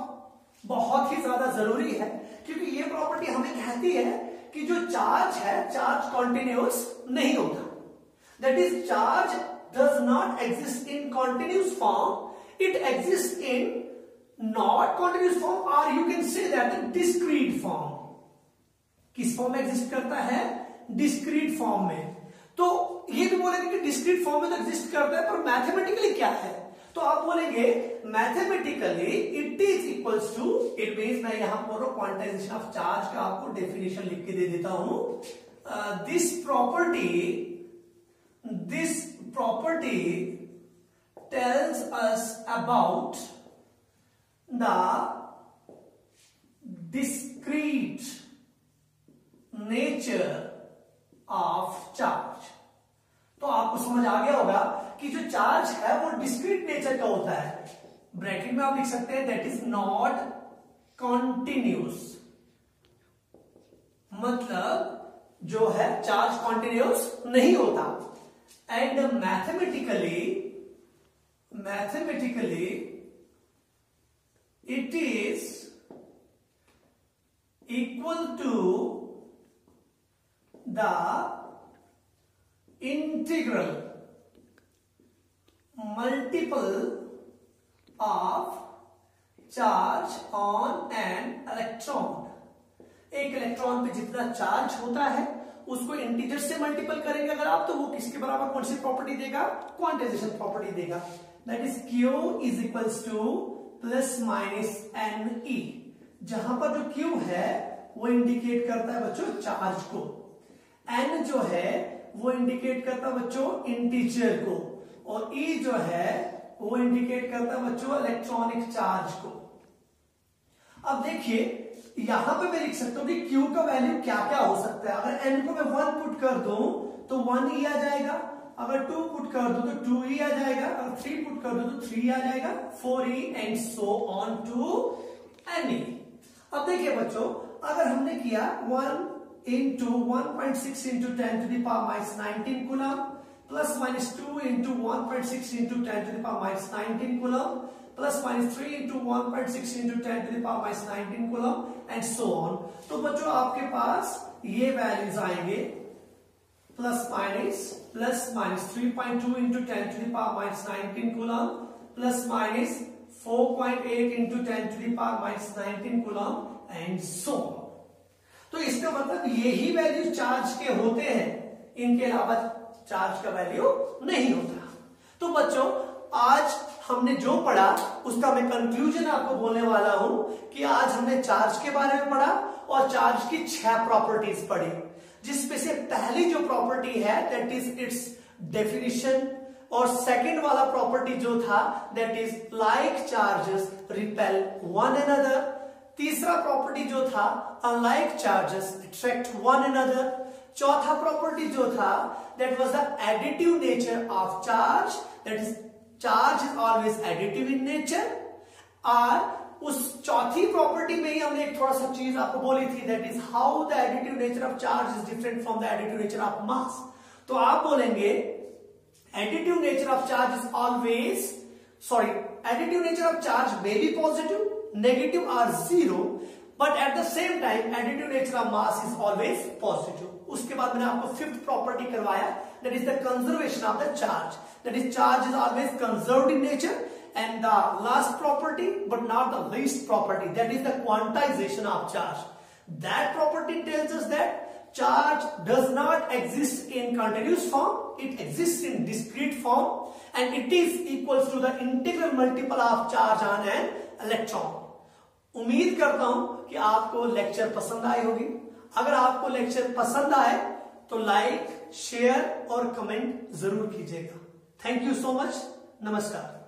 बहुत ही ज्यादा जरूरी है, क्योंकि ये प्रॉपर्टी हमें कहती है कि जो चार्ज है चार्ज कॉन्टिन्यूअस नहीं होता। That is charge does not exist in continuous form, it exist in not continuous form, और you can say that discrete form. किस फॉर्म में एग्जिस्ट करता है? डिस्क्रीट फॉर्म में। तो ये भी बोलेंगे कि डिस्क्रीट फॉर्म में तो एग्जिस्ट करता है, पर मैथमेटिकली क्या है? तो आप बोलेंगे mathematically it is equals to, it means मैं यहां बोल रहा हूं क्वांटाइजेशन ऑफ चार्ज का आपको डेफिनेशन लिख के दे देता हूं। This property tells us about the discrete nature of charge। तो आपको समझ आ गया होगा कि जो चार्ज है वो डिस्क्रीट नेचर का होता है। ब्रैकेट में आप लिख सकते हैं दैट इज नॉट कॉन्टिन्यूअस। मतलब जो है चार्ज कॉन्टिन्यूअस नहीं होता। And mathematically it is equal to the integral multiple of charge on an electron। एक इलेक्ट्रॉन पे जितना चार्ज होता है उसको इंटीजर से मल्टीपल करेंगे अगर आप, तो वो किसके बराबर कौन सी प्रॉपर्टी देगा? क्वांटाइजेशन प्रॉपर्टी देगा। That is Q is equals to plus minus n e. जहां पर जो Q है वो इंडिकेट करता है बच्चों चार्ज को, N जो है वो इंडिकेट करता है बच्चों इंटीजर को, और E जो है वो इंडिकेट करता है बच्चों इलेक्ट्रॉनिक चार्ज को। अब देखिए यहां पे मैं लिख सकता हूं कि Q का वैल्यू क्या क्या हो सकता है। अगर N को मैं 1 पुट कर दूं तो 1E आ जाएगा, अगर 2 पुट कर दो तो 2E आ जाएगा, अगर 3 पुट कर दो तो 3 आ जाएगा, 4E and so on to NE। अब देखिए बच्चों अगर हमने किया 1 into 1.6 into 10 to the power minus 19 coulomb, plus minus 2 into 1.6 into 10 to the power minus 19 coulomb, plus minus 3 into 1.6 into 10 to the power minus 19 coulomb and so on. तो बच्चों आपके पास ये वैल्यूज आएंगे plus minus 3.2 into 10 to the power minus 19 coulomb, plus minus 4.8 into 10 to the power minus 19 coulomb and so. तो इसका मतलब यही वैल्यू चार्ज के होते हैं, इनके अलावा चार्ज का वैल्यू नहीं होता। तो बच्चों आज हमने जो पढ़ा उसका मैं कंक्लूजन आपको बोलने वाला हूं कि आज हमने चार्ज के बारे में पढ़ा और चार्ज की 6 प्रॉपर्टीज पढ़ी, जिसमें से पहली जो प्रॉपर्टी है दैट इज इट्स डेफिनेशन, और सेकंड वाला प्रॉपर्टी जो था that is like charges repel one another, तीसरा प्रॉपर्टी जो था unlike charges attract one another, चौथा प्रॉपर्टी जो था that was the additive nature of charge, that is charge is always additive in nature. और उस चौथी प्रॉपर्टी में ही हमने एक थोड़ा सा चीज आपको बोली थी that is how the additive nature of charge is different from the additive nature of mass. तो आप बोलेंगे additive nature of charge is always additive nature of charge may be positive, negative और zero, but at the same time additive nature of mass is always positive. उसके बाद मैंने आपको fifth property करवाया that is the conservation of the charge, that is charge is always conserved in nature. And the last property, but not the least property, that is the quantization of charge. That property tells us that charge does not exist in continuous form, it exists in discrete form, and it is equals to the integral multiple of charge on an electron. उम्मीद करता हूं कि आपको lecture पसंद आई होगी। अगर आपको lecture पसंद आए तो लाइक, शेयर और कमेंट जरूर कीजिएगा। Thank you so much. नमस्कार।